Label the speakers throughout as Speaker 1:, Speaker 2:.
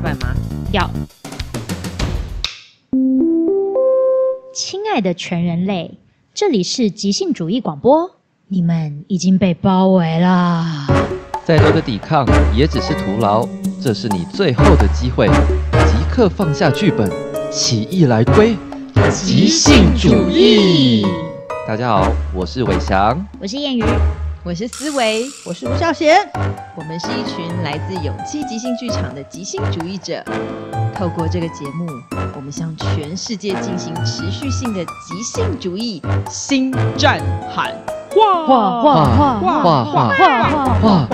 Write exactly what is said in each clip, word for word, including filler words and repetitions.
Speaker 1: 板吗？
Speaker 2: 要。亲爱的全人类，这里是即兴主义广播，你们已经被包围了。
Speaker 3: 再多的抵抗也只是徒劳，这是你最后的机会，即刻放下剧本，起义来归即兴主义。大家好，我是伟翔，
Speaker 2: 我是燕瑜，
Speaker 1: 我是思维，
Speaker 4: 我是吴孝贤。
Speaker 1: 我们是一群来自勇气即兴剧场的即兴主义者。透过这个节目，我们向全世界进行持续性的即兴主义新战喊话
Speaker 2: 画画画画画画画画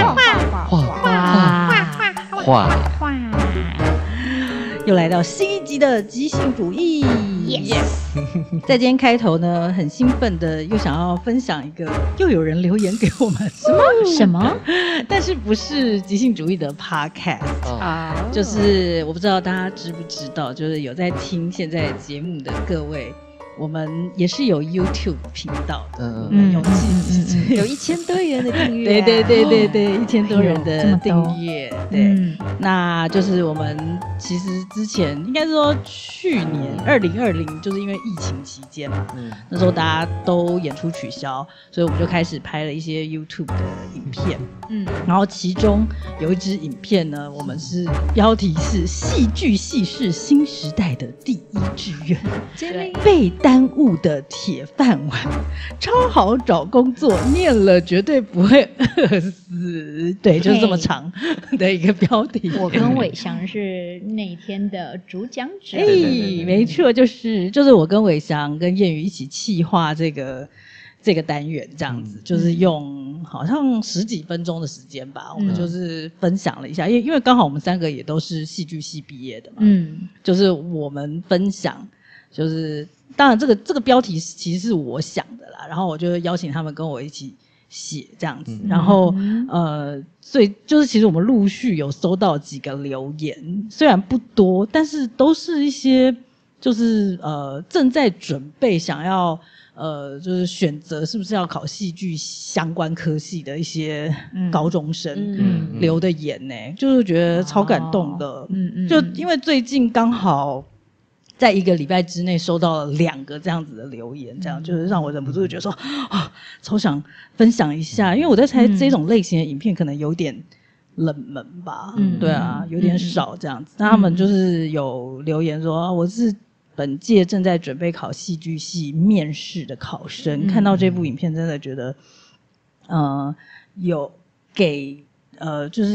Speaker 2: 画画画画，
Speaker 4: 又来到新一集的即兴主义。
Speaker 2: Yes，
Speaker 4: 在今天开头呢，很兴奋的又想要分享一个，又有人留言给我们什么
Speaker 2: 什么？
Speaker 4: 但是不是即兴主义的 podcast 啊？就是我不知道大家知不知道，就是有在听现在节目的各位。我们也是有 YouTube 频道的，嗯嗯，勇气即兴
Speaker 1: 有一千多人的订阅、
Speaker 4: 啊，对对对对对，一千多人的订阅，对、嗯，那就是我们其实之前应该是说去年二零二零，就是因为疫情期间嘛，嗯，那时候大家都演出取消，所以我们就开始拍了一些 YouTube 的影片，嗯，然后其中有一支影片呢，我们是标题是戏剧系是新时代的第一志愿，对，被耽误的铁饭碗，超好找工作，念了绝对不会饿死。对，就是这么长的一个标题。
Speaker 2: 我跟伟翔是那天的主讲者。
Speaker 4: 哎，没错，就是就是我跟伟翔跟燕瑜一起企划这个这个单元，这样子、嗯、就是用好像十几分钟的时间吧，我们就是分享了一下，因为因为刚好我们三个也都是戏剧系毕业的嘛，嗯，就是我们分享。就是当然这个这个标题其实是我想的啦，然后我就邀请他们跟我一起写这样子，嗯、然后呃，所以就是其实我们陆续有收到几个留言，虽然不多，但是都是一些就是呃正在准备想要呃就是选择是不是要考戏剧相关科系的一些高中生、嗯嗯、留的言呢、欸，就是觉得超感动的，哦、嗯嗯，就因为最近刚好。在一个礼拜之内收到了两个这样子的留言，这样就是让我忍不住觉得说啊，超想分享一下，因为我在猜这种类型的影片可能有点冷门吧，嗯，对啊，有点少这样子。那、嗯、他们就是有留言说，啊、我是本届正在准备考戏剧系面试的考生，嗯、看到这部影片真的觉得，呃，有给呃就是。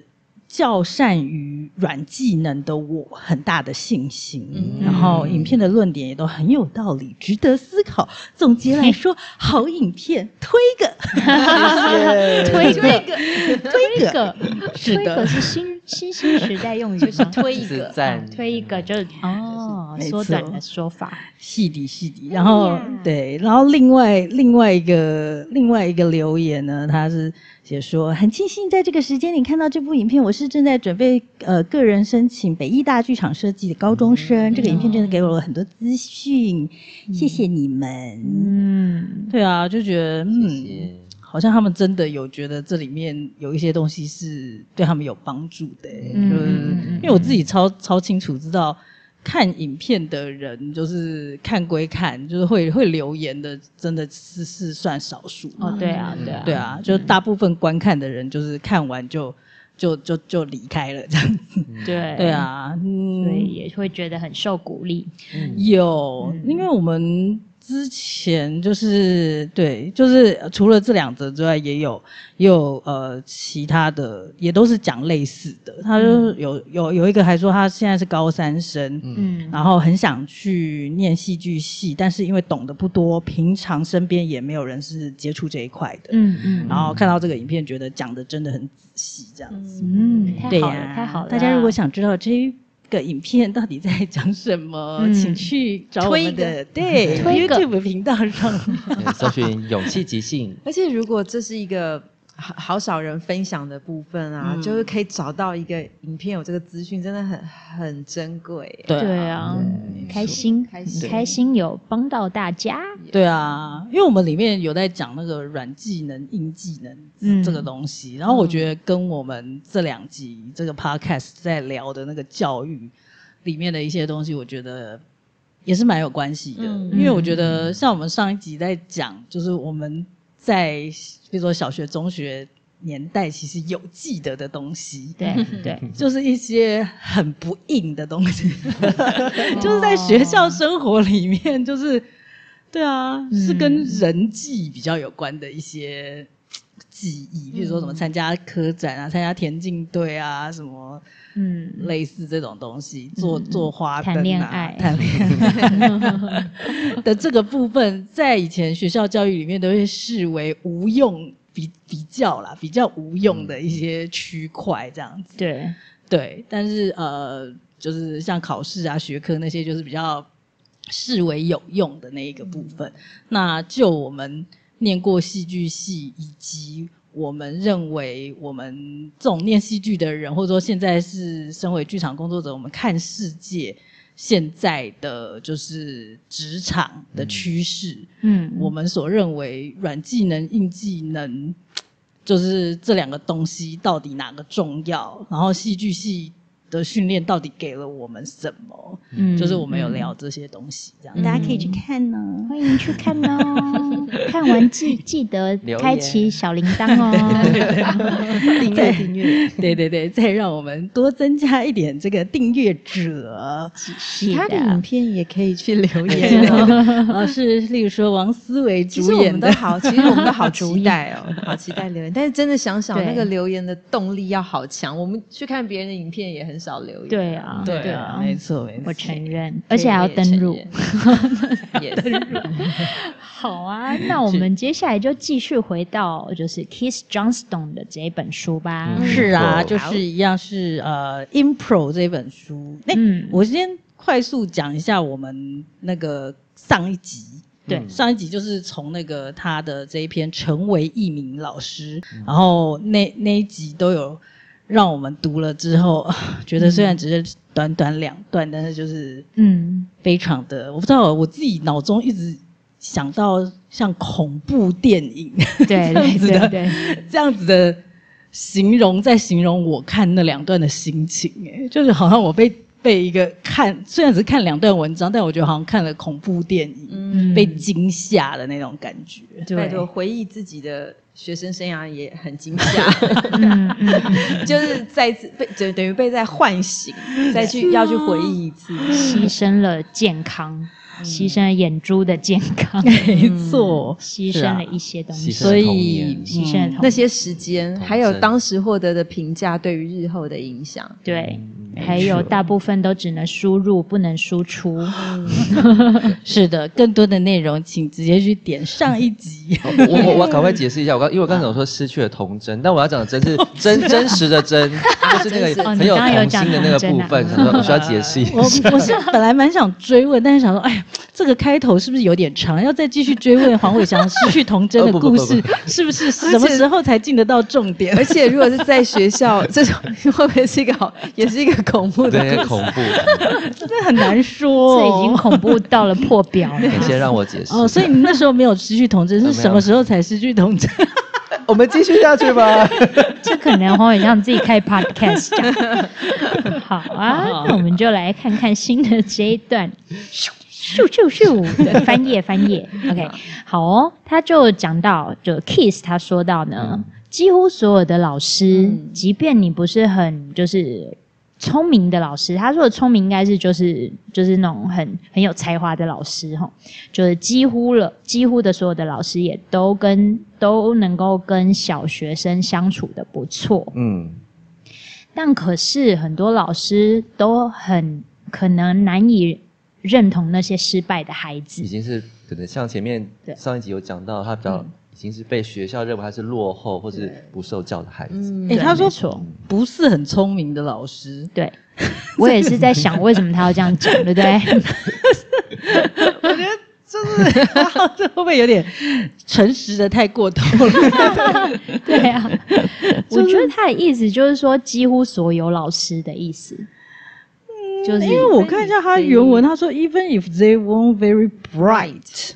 Speaker 4: 较善于软技能的我很大的信心、嗯、然后影片的论点也都很有道理，值得思考。总结来说，好影片推个
Speaker 2: 推个
Speaker 4: 推个
Speaker 2: 是的，推个是新新兴时代用语，就是推一个、
Speaker 3: 嗯、
Speaker 2: 推一个就是哦缩短的说法，
Speaker 4: 细底细底。然后、哎、对，然后另外另外一个另外一个留言呢，他是写说很庆幸在这个时间里看到这部影片，我是正在准备呃个人申请北艺大剧场设计的高中生、嗯、这个影片真的给我了很多资讯、嗯、谢谢你们。嗯，对啊，就觉得嗯谢谢，好像他们真的有觉得这里面有一些东西是对他们有帮助的、欸嗯、就是因为我自己超超清楚知道看影片的人就是看归看，就是会会留言的，真的是是算少数。
Speaker 2: 哦，对啊，对啊，
Speaker 4: 对啊，就大部分观看的人就是看完就就就就离开了这样子。
Speaker 2: 对
Speaker 4: 对啊，
Speaker 2: 嗯，所以也会觉得很受鼓励。
Speaker 4: 嗯、有、嗯，因为我们。之前就是对，就是除了这两则之外，也有也有呃其他的，也都是讲类似的。他就有、嗯、有有一个还说他现在是高三生，嗯，然后很想去念戏剧系，但是因为懂得不多，平常身边也没有人是接触这一块的，嗯嗯，然后看到这个影片，觉得讲的真的很仔细，这样子，
Speaker 2: 嗯，太好了，啊、太好了。
Speaker 4: 大家如果想知道这一个影片到底在讲什么、嗯、请去找我们的对 YouTube 频道上
Speaker 3: 搜寻勇气即兴。
Speaker 1: 而且如果这是一个好好少人分享的部分啊，嗯、就是可以找到一个影片有这个资讯，真的很很珍贵。
Speaker 4: 对啊，
Speaker 2: 对啊对开心开心开心有帮到大家。
Speaker 4: 对啊，因为我们里面有在讲那个软技能、硬技能这个东西，嗯、然后我觉得跟我们这两集这个 podcast 在聊的那个教育里面的一些东西，我觉得也是蛮有关系的。嗯、因为我觉得像我们上一集在讲，就是我们在比如说小学、中学年代，其实有记得的东西，
Speaker 2: 对对，
Speaker 4: 就是一些很不硬的东西，就是在学校生活里面，就是对啊，嗯、是跟人际比较有关的一些记忆，比如说什么参加科展啊、参加田径队啊，什么。嗯，类似这种东西，做做花灯啊，谈恋爱，谈恋爱的这个部分，在以前学校教育里面都会视为无用，比比较啦，比较无用的一些区块这样子。
Speaker 2: 对
Speaker 4: 对，但是呃，就是像考试啊、学科那些，就是比较视为有用的那一个部分。嗯、那就我们念过戏剧系以及。我们认为我们这种念戏剧的人，或者说现在是身为剧场工作者，我们看世界现在的就是职场的趋势，嗯，我们所认为软技能、硬技能，就是这两个东西到底哪个重要？然后戏剧系的训练到底给了我们什么？嗯，就是我们有聊这些东西，这样、嗯、大家可以去看呢、哦，
Speaker 2: 欢迎去看哦。看完记记得开启小铃铛哦，
Speaker 1: 订阅订阅，
Speaker 4: 对对对，再让我们多增加一点这个订阅者。
Speaker 1: 其他的影片也可以去留言
Speaker 4: 哦，哦是例如说王思维主演的，
Speaker 1: 其实我们都好，其实我们都好期待哦，好期待留言。但是真的想想那个留言的动力要好强，我们去看别人的影片也很少留言。
Speaker 2: 对啊，
Speaker 4: 对啊，没错没错，
Speaker 2: 我承认，而且还要登入，
Speaker 1: 登入。
Speaker 2: 好啊，那我们接下来就继续回到就是 Keith Johnstone 的这一本书吧。
Speaker 4: 嗯、是啊，就是一样是呃 Impro 这本书。哎、嗯，我先快速讲一下我们那个上一集。对，上一集就是从那个他的这一篇成为一名老师，嗯、然后那那一集都有让我们读了之后，觉得虽然只是短短两段，但是就是嗯，非常的，我不知道我自己脑中一直。想到像恐怖电影
Speaker 2: 对这样子的对对
Speaker 4: 对这样子的形容，在形容我看那两段的心情，哎，就是好像我被被一个看，虽然只是看两段文章，但我觉得好像看了恐怖电影，嗯、被惊吓的那种感觉。
Speaker 1: 拜托，回忆自己的学生生涯也很惊吓，嗯嗯、就是再次被就等于被再唤醒，再去、啊、要去回忆一次，
Speaker 2: 牺牲了健康。牺牲了眼珠的健康，
Speaker 4: 没错，
Speaker 2: 牺牲了一些东西，
Speaker 4: 所以
Speaker 2: 牺牲了
Speaker 1: 那些时间，还有当时获得的评价对于日后的影响，
Speaker 2: 对，还有大部分都只能输入不能输出。
Speaker 4: 是的，更多的内容请直接去点上一集。
Speaker 3: 我我我要赶快解释一下，我刚因为我刚才有说失去了童真，但我要讲的真是真真实的真，就是那个很有童心的那个部分，我需要解释一下。
Speaker 4: 我我是本来蛮想追问，但是想说，哎呀。这个开头是不是有点长？要再继续追问黄伟翔失去童真的故事，是不是什么时候才进得到重点？
Speaker 1: 而且如果是在学校，这种会不会是一个好，也是一个恐怖的？
Speaker 3: 对，恐怖，
Speaker 4: 真的很难说、
Speaker 2: 哦。这已经恐怖到了破表了。
Speaker 3: 你先让我解释。
Speaker 4: 哦，所以你那时候没有失去童真，是什么时候才失去童真？
Speaker 3: 我们继续下去吧。
Speaker 2: 这可能黄伟翔自己开 podcast 讲。好啊，那我们就来看看新的这一段。咻咻咻的翻页翻页 ，OK， 好哦。他就讲到，就 Keith 他说到呢，嗯、几乎所有的老师，嗯、即便你不是很就是聪明的老师，他说的聪明应该是就是就是那种很很有才华的老师哈，就是几乎了几乎的所有的老师也都跟都能够跟小学生相处的不错，嗯，但可是很多老师都很可能难以认同那些失败的孩子，
Speaker 3: 已经是可能像前面上一集有讲到，他比较、嗯、已经是被学校认为他是落后或是不受教的孩子。
Speaker 4: 嗯，欸、他说不是很聪明的老师，
Speaker 2: 对，我也是在想为什么他要这样讲，对不对？
Speaker 4: 我觉得就是这会不会有点诚实的太过头了？
Speaker 2: 对啊，我觉得他的意思就是说几乎所有老师的意思。就是
Speaker 4: 因为我看一下他原文，他说 even if they weren't very bright，bright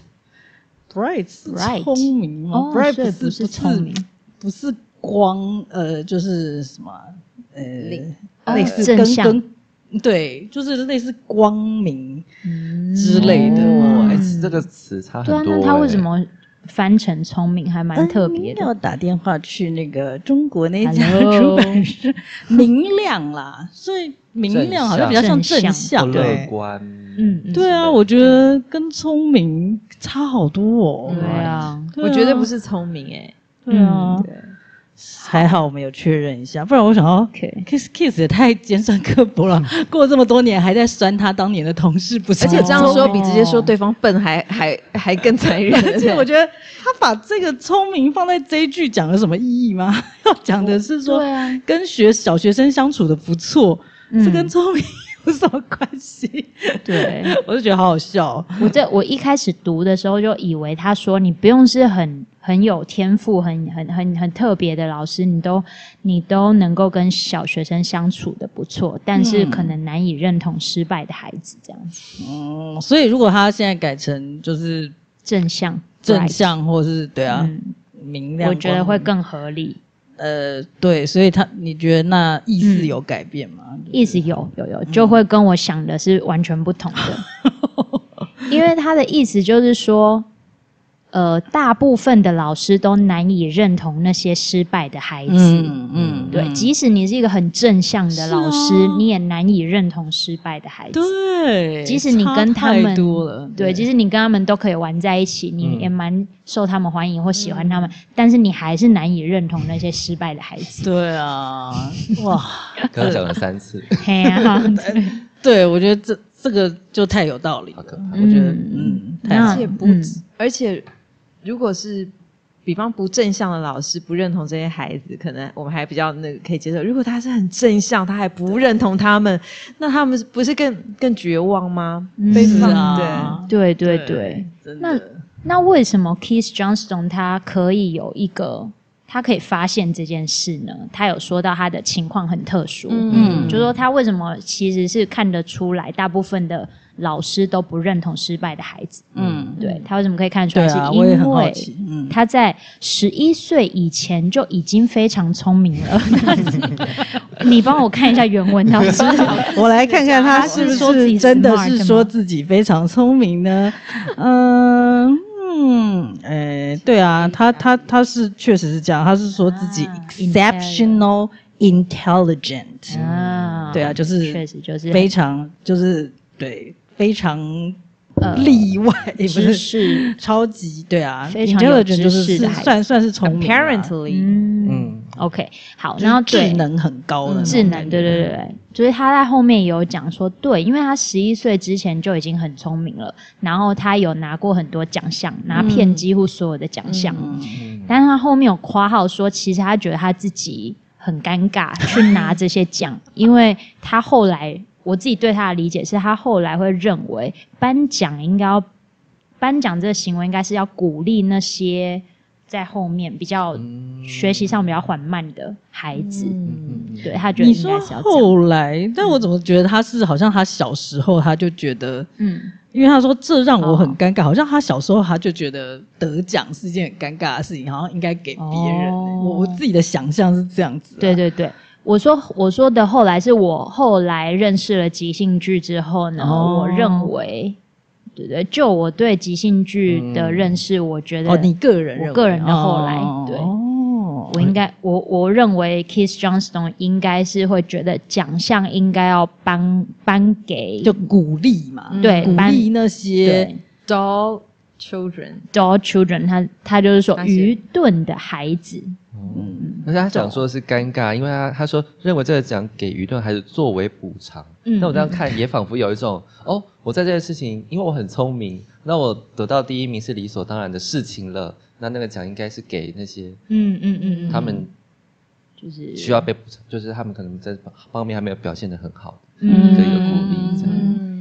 Speaker 4: bright 聪明吗、
Speaker 2: 哦、
Speaker 4: ？bright
Speaker 2: 不
Speaker 4: 不是
Speaker 2: 聪明，
Speaker 4: 不是光，呃，就是什么，呃，
Speaker 2: 哦、
Speaker 4: 类似
Speaker 2: 正向
Speaker 4: 跟跟对，就是类似光明之类的。
Speaker 3: 哦，哎、
Speaker 2: 嗯，
Speaker 3: 这个词差很
Speaker 2: 对啊，
Speaker 3: 多、欸。
Speaker 2: 那他为什么翻成聪明，还蛮特别的？
Speaker 4: 嗯、要打电话去那个中国那家出版社，明亮啦，所以。明亮好像比较像正向，
Speaker 3: 乐观。
Speaker 2: 嗯，
Speaker 4: 对啊，我觉得跟聪明差好多哦。
Speaker 2: 对啊，
Speaker 1: 我觉得不是聪明哎。
Speaker 4: 对啊，还好我们有确认一下，不然我想要 kiss kiss 也太尖酸刻薄了。过这么多年还在酸他当年的同事，不是？
Speaker 1: 而且这样说比直接说对方笨还还还更残忍。
Speaker 4: 而且我觉得他把这个聪明放在这一句讲有什么意义吗？要讲的是说，跟学小学生相处的不错。这跟聪明有什么关系？
Speaker 2: 对，
Speaker 4: 我就觉得好好笑。
Speaker 2: 我这我一开始读的时候就以为他说你不用是很很有天赋、很很很很特别的老师，你都你都能够跟小学生相处的不错，但是可能难以认同失败的孩子这样子。
Speaker 4: 嗯，所以如果他现在改成就是
Speaker 2: 正向、
Speaker 4: 正向，或是对啊、嗯、明亮，
Speaker 2: 我觉得会更合理。
Speaker 4: 呃，对，所以他你觉得那意思有改变吗？
Speaker 2: 嗯、意思有有有，就会跟我想的是完全不同的，嗯、因为他的意思就是说，呃，大部分的老师都难以认同那些失败的孩子，
Speaker 4: 嗯嗯，
Speaker 2: 对，即使你是一个很正向的老师，啊、你也难以认同失败的孩子，
Speaker 4: 对，
Speaker 2: 即使你跟他们
Speaker 4: 多了，
Speaker 2: 对，即使你跟他们都可以玩在一起，你也蛮受他们欢迎或喜欢他们，嗯、但是你还是难以认同那些失败的孩子。
Speaker 4: 对啊，哇，
Speaker 3: 刚刚讲了三次。
Speaker 2: 嘿啊，
Speaker 4: 对，我觉得这这个就太有道理了。我觉得，嗯，
Speaker 1: 而且不，嗯、而且如果是比方不正向的老师不认同这些孩子，可能我们还比较那个可以接受。如果他是很正向，他还不认同他们，那他们不是更更绝望吗？
Speaker 2: 非常、
Speaker 4: 嗯、啊，
Speaker 2: 对对对对。那那为什么 Keith Johnstone 他可以有一个？他可以发现这件事呢？他有说到他的情况很特殊，嗯，就说他为什么其实是看得出来，大部分的老师都不认同失败的孩子，嗯，对，他为什么可以看出来？是因为他在十一岁以前就已经非常聪明了。你帮我看一下原文，他是
Speaker 4: 我来看看他是不是真的是说自己非常聪明呢？嗯。嗯，诶，对啊，他他他是确实是这样，他是说自己 exceptional intelligent，啊，对啊，就是
Speaker 2: 确实就是
Speaker 4: 非常就是对非常例外，呃、
Speaker 2: 知识
Speaker 4: 超级对啊，
Speaker 2: 非常有知识的，
Speaker 4: 算算是聪明
Speaker 1: ，apparently，
Speaker 2: 嗯。嗯 OK， 好，然后
Speaker 4: 智能很高的、嗯、
Speaker 2: 智能，对对对，就是他在后面有讲说，对，因为他十一岁之前就已经很聪明了，然后他有拿过很多奖项，拿遍几乎所有的奖项，嗯嗯、但是他后面有括号说，其实他觉得他自己很尴尬去拿这些奖，因为他后来我自己对他的理解是他后来会认为颁奖应该要颁奖这个行为应该是要鼓励那些。在后面比较学习上比较缓慢的孩子，嗯、对他觉得应该是要这样。
Speaker 4: 你说后来，但我怎么觉得他是好像他小时候他就觉得，嗯，因为他说这让我很尴尬，哦、好像他小时候他就觉得得奖是一件很尴尬的事情，好像应该给别人、欸哦。我我自己的想象是这样子、啊。
Speaker 2: 对对对，我说我说的后来是我后来认识了即兴剧之后呢，哦、我认为。对对，就我对即兴剧的认识，嗯、我觉得
Speaker 4: 哦，你个人认为，
Speaker 2: 我个人的后来，
Speaker 4: 哦、
Speaker 2: 对，哦、我应该，我我认为 Keith Johnstone 应该是会觉得奖项应该要颁颁给，
Speaker 4: 就鼓励嘛，
Speaker 2: 对，
Speaker 4: 鼓励那些
Speaker 1: dull children，
Speaker 2: dull children， 他他就是说愚钝的孩子。
Speaker 3: 嗯，而且他讲说的是尴尬，因为他他说认为这个奖给愚钝孩子作为补偿。嗯，那我这样看也仿佛有一种哦，我在这件事情，因为我很聪明，那我得到第一名是理所当然的事情了。那那个奖应该是给那些
Speaker 2: 嗯嗯嗯嗯，
Speaker 3: 他们
Speaker 2: 就是
Speaker 3: 需要被补偿，就是他们可能在方面还没有表现得很好的，嗯，的一个鼓励这样。
Speaker 2: 嗯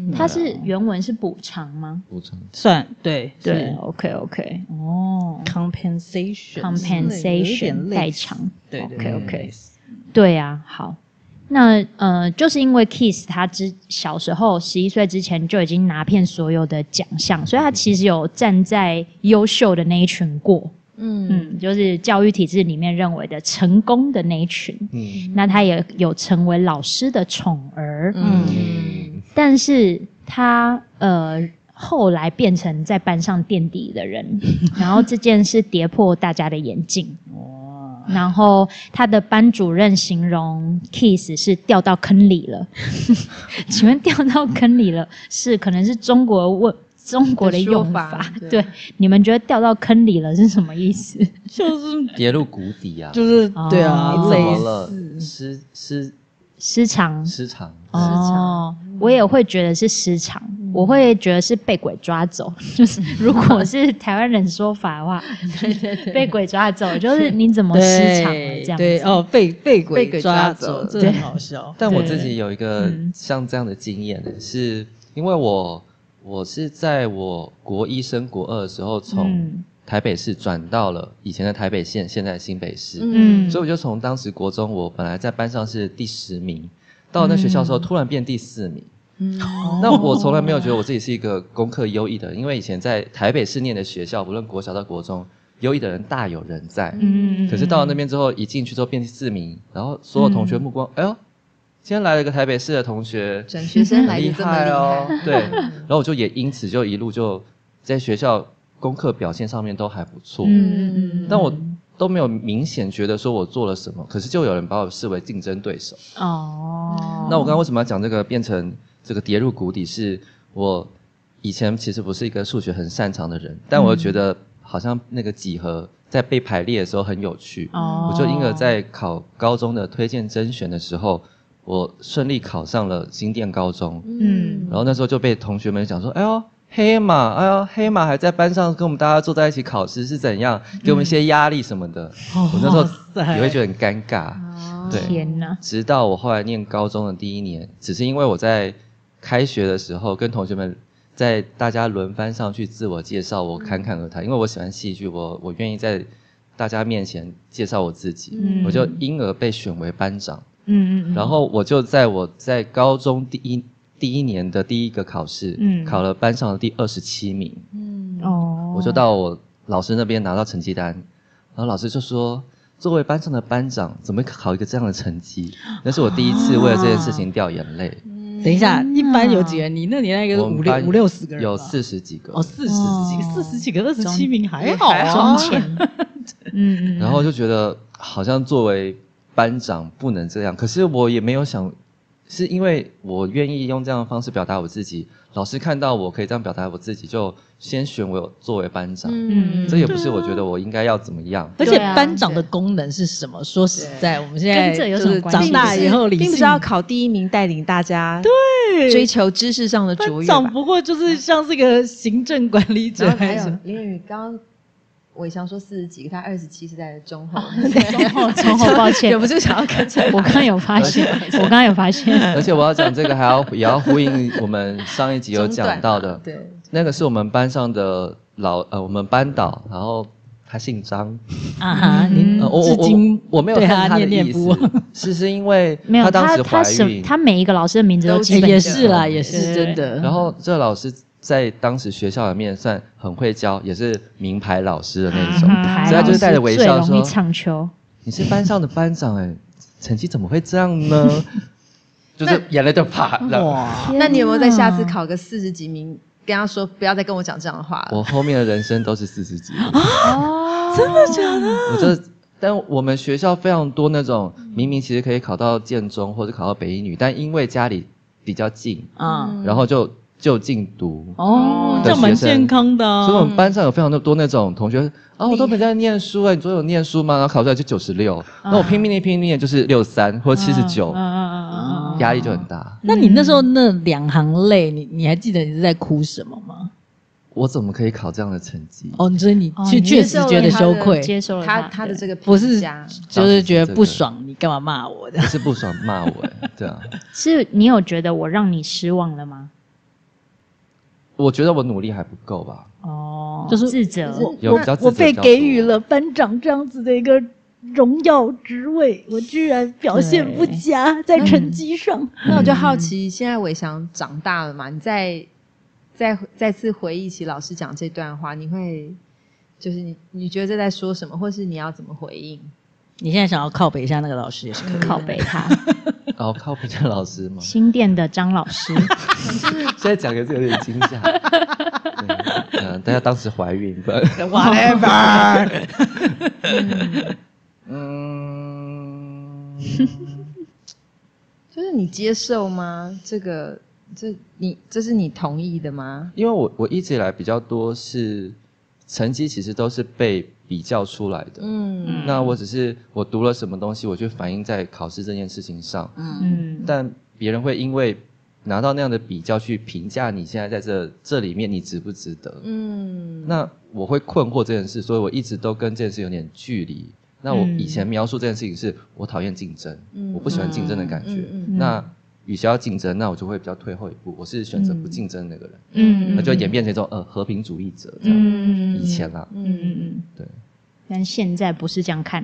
Speaker 4: 嗯
Speaker 2: 它是原文是补偿吗？
Speaker 3: 补偿
Speaker 4: 算对
Speaker 2: 对 ，OK OK， 哦
Speaker 4: ，compensation
Speaker 2: ，compensation 代偿，
Speaker 4: 对对
Speaker 2: OK
Speaker 4: 对
Speaker 2: OK，对啊，好。那呃，就是因为 Kiss 他之小时候十一岁之前就已经拿遍所有的奖项，所以他其实有站在优秀的那一群过，
Speaker 1: 嗯
Speaker 2: 嗯，就是教育体制里面认为的成功的那一群。
Speaker 3: 嗯
Speaker 2: 那他也有成为老师的宠儿，
Speaker 1: 嗯
Speaker 3: 嗯
Speaker 2: 但是他呃后来变成在班上垫底的人，然后这件事跌破大家的眼镜。然后他的班主任形容 Kiss 是掉到坑里了，请问掉到坑里了是可能是中国问中国的用法，
Speaker 1: 的说法对
Speaker 2: 对，你们觉得掉到坑里了是什么意思？
Speaker 4: 就是
Speaker 3: 跌入谷底啊，
Speaker 4: 就是对啊，
Speaker 2: 哦
Speaker 3: 怎
Speaker 4: 类
Speaker 3: 么了
Speaker 4: 似？
Speaker 3: 失失
Speaker 2: 失常
Speaker 3: 失常，
Speaker 2: 哦，我也会觉得是失常，我会觉得是被鬼抓走。就是如果是台湾人说法的话，被鬼抓走，就是你怎么失常了这样子？
Speaker 4: 对哦，被被
Speaker 1: 被鬼
Speaker 4: 鬼抓
Speaker 1: 抓走
Speaker 4: 走，这很好笑。
Speaker 3: 但我自己有一个
Speaker 2: 嗯
Speaker 3: 像这样的经验呢，是因为我我是在我国一升国二的时候，从
Speaker 2: 嗯
Speaker 3: 台北市转到了以前的台北县，现在的新北市，
Speaker 2: 嗯
Speaker 3: 所以我就从当时国中，我本来在班上是第十名，到了那学校的时候，突然变第四名。
Speaker 1: 嗯
Speaker 3: 那我从来没有觉得我自己是一个功课优异的人，因为以前在台北市念的学校，不论国小到国中，优异的人大有人在。
Speaker 2: 嗯
Speaker 3: 可是到了那边之后，一进去之后变第四名，然后所有同学目光，哎呦，今天来了一个台北市的同学，
Speaker 1: 转学生来
Speaker 3: 很厉
Speaker 1: 的这么厉
Speaker 3: 害哦
Speaker 1: 害，，
Speaker 3: 对。然后我就也因此就一路就在学校功课表现上面都还不错，
Speaker 2: 嗯
Speaker 3: 但我都没有明显觉得说我做了什么，可是就有人把我视为竞争对手。
Speaker 2: 哦，
Speaker 3: 那我刚刚为什么要讲这个变成这个跌入谷底？是我以前其实不是一个数学很擅长的人，但我又觉得好像那个几何在被排列的时候很有趣，
Speaker 2: 哦
Speaker 3: 我就因而在考高中的推荐甄选的时候，我顺利考上了新店高中。
Speaker 2: 嗯
Speaker 3: 然后那时候就被同学们讲说：“哎呦，黑马，哎呦，黑马还在班上跟我们大家坐在一起考试是怎样？给我们一些压力什么的。
Speaker 4: 哦
Speaker 3: 我那时候
Speaker 4: 塞
Speaker 3: 也会觉得很尴尬。对，
Speaker 2: 天哪，
Speaker 3: 直到我后来念高中的第一年，只是因为我在开学的时候跟同学们在大家轮番上去自我介绍，我侃侃而谈，因为我喜欢戏剧，我我愿意在大家面前介绍我自己，
Speaker 2: 嗯
Speaker 3: 我就因而被选为班长。
Speaker 2: 嗯嗯，
Speaker 3: 然后我就在我在高中第一第一年的第一个考试，
Speaker 2: 嗯
Speaker 3: 考了班上的第二十七名，
Speaker 1: 嗯
Speaker 2: 哦，
Speaker 3: 我就到我老师那边拿到成绩单，然后老师就说，作为班上的班长，怎么会考一个这样的成绩？那是我第一次为了这件事情掉眼泪。
Speaker 4: 等一下，一般有几个人？你那年代应该是
Speaker 3: 我们班
Speaker 4: 五六五六十个人吧，
Speaker 3: 有四十几个，
Speaker 4: 哦，四十几个，
Speaker 2: 哦
Speaker 4: 四十几个，二十七名还好
Speaker 1: 还好
Speaker 4: 啊。
Speaker 2: 中前，嗯嗯，
Speaker 3: 然后就觉得好像作为班长不能这样，可是我也没有想，是因为我愿意用这样的方式表达我自己，老师看到我可以这样表达我自己，就先选我作为班长。
Speaker 2: 嗯
Speaker 3: 这也不是我觉得我应该要怎么样，
Speaker 4: 而且
Speaker 2: 对啊
Speaker 4: 班长的功能是什么？说实在，我们现在
Speaker 2: 跟这有什
Speaker 4: 就是
Speaker 2: 么关系
Speaker 4: 长大以后，理性
Speaker 1: 并不是要考第一名，带领大家
Speaker 4: 对
Speaker 1: 追求知识上的卓
Speaker 4: 班
Speaker 1: 越吧。
Speaker 4: 长不过就是像这个行政管理者
Speaker 1: 然后还有
Speaker 4: 还是
Speaker 1: 林宇刚刚伟翔说四十几个，他二十七是在中后，
Speaker 2: 中后中后，抱歉
Speaker 1: 忍，不住想要跟着
Speaker 2: 我刚刚有发现，我刚刚有发现，
Speaker 3: 而且我要讲这个还要也要呼应我们上一集有讲到的，
Speaker 1: 对，
Speaker 3: 那个是我们班上的老呃我们班导，然后他姓张，
Speaker 4: 啊哈，您
Speaker 3: 呃我我我
Speaker 4: 至今
Speaker 3: 我没有
Speaker 4: 对
Speaker 3: 看他的
Speaker 4: 念念
Speaker 3: 意
Speaker 4: 不忘
Speaker 3: 思，是是因为
Speaker 2: 没有他
Speaker 3: 当时怀
Speaker 2: 他什
Speaker 3: 孕，
Speaker 2: 他每一个老师的名字都
Speaker 1: 都
Speaker 2: 基本
Speaker 4: 也
Speaker 2: 上
Speaker 4: 是啦，
Speaker 3: 对
Speaker 4: 也是真的。
Speaker 3: 然后这老师在当时学校里面算很会教，也是名牌老师的那一种，
Speaker 2: 嗯
Speaker 3: 所以他就是带着微笑说
Speaker 2: 最容易唱秋，
Speaker 3: 你是班上的班长哎，成绩怎么会这样呢？就是眼泪就啪这样。
Speaker 4: 哇，
Speaker 1: 那你有没有在下次考个四十几名，跟他说不要再跟我讲这样的话了？
Speaker 3: 我后面的人生都是四十几，
Speaker 2: 哦，
Speaker 4: 真的假的？
Speaker 3: 我就但我们学校非常多那种明明其实可以考到建中或者考到北一女，但因为家里比较近，
Speaker 4: 啊，
Speaker 3: 然后就就近读。
Speaker 4: 哦，
Speaker 3: 的
Speaker 4: 这样蛮
Speaker 3: 学生
Speaker 4: 健康的啊。
Speaker 3: 所以我们班上有非常多那种同学啊，我都没在念书哎，你昨天有念书吗？然后考出来就九十六，那我拼命念拼命念就是六三或七十九，
Speaker 2: 嗯嗯嗯嗯
Speaker 3: 压力就很大。
Speaker 4: 那你那时候那两行泪，你你还记得你是在哭什么吗？
Speaker 3: 我怎么可以考这样的成绩？
Speaker 4: 哦，所以你
Speaker 2: 哦你
Speaker 4: 确确实觉得羞
Speaker 2: 嗯，
Speaker 4: 愧，
Speaker 2: 接受了
Speaker 1: 他
Speaker 2: 他
Speaker 1: 他的这个
Speaker 4: 不是
Speaker 1: 评价
Speaker 4: 就是觉得不爽，你干嘛骂我的
Speaker 3: 不？是不爽骂我哎，对啊，
Speaker 2: 是你有觉得我让你失望了吗？
Speaker 3: 我觉得我努力还不够吧。
Speaker 2: 哦，
Speaker 4: 就是
Speaker 2: 自责，
Speaker 4: 我
Speaker 3: 有比较自责
Speaker 4: 我被
Speaker 3: 比较多
Speaker 4: 给予了班长这样子的一个荣耀职位，我居然表现不佳，在成绩上。
Speaker 1: 那我就好奇，现在伟翔长大了嘛？你再再再次回忆起老师讲这段话，你会就是你你觉得这在说什么，或是你要怎么回应？
Speaker 4: 你现在想要靠北一下那个老师也是可以的。
Speaker 2: 靠北他，
Speaker 3: 哦，靠北的老师吗？
Speaker 2: 新店的张老师，
Speaker 3: 现在讲的是有点惊吓。对嗯，大家当时怀孕不
Speaker 4: whatever
Speaker 3: 嗯，
Speaker 1: 就是你接受吗？这个这你这是你同意的吗？
Speaker 3: 因为我我一直以来比较多是成绩，其实都是被比较出来的。
Speaker 1: 嗯
Speaker 3: 那我只是我读了什么东西，我去反映在考试这件事情上。
Speaker 2: 嗯，
Speaker 3: 但别人会因为拿到那样的比较去评价你现在在这这里面你值不值得。
Speaker 1: 嗯，
Speaker 3: 那我会困惑这件事，所以我一直都跟这件事有点距离。那我以前描述这件事情是我讨厌竞争，
Speaker 1: 嗯
Speaker 3: 我不喜欢竞争的感觉。
Speaker 1: 嗯嗯嗯
Speaker 3: 那与其要竞争，那我就会比较退后一步，我是选择不竞争的那个人。
Speaker 2: 嗯
Speaker 3: 那就演变成一种呃和平主义者这样。
Speaker 2: 嗯
Speaker 3: 以前啦，
Speaker 2: 嗯嗯嗯，
Speaker 3: 对，
Speaker 2: 但现在不是这样看，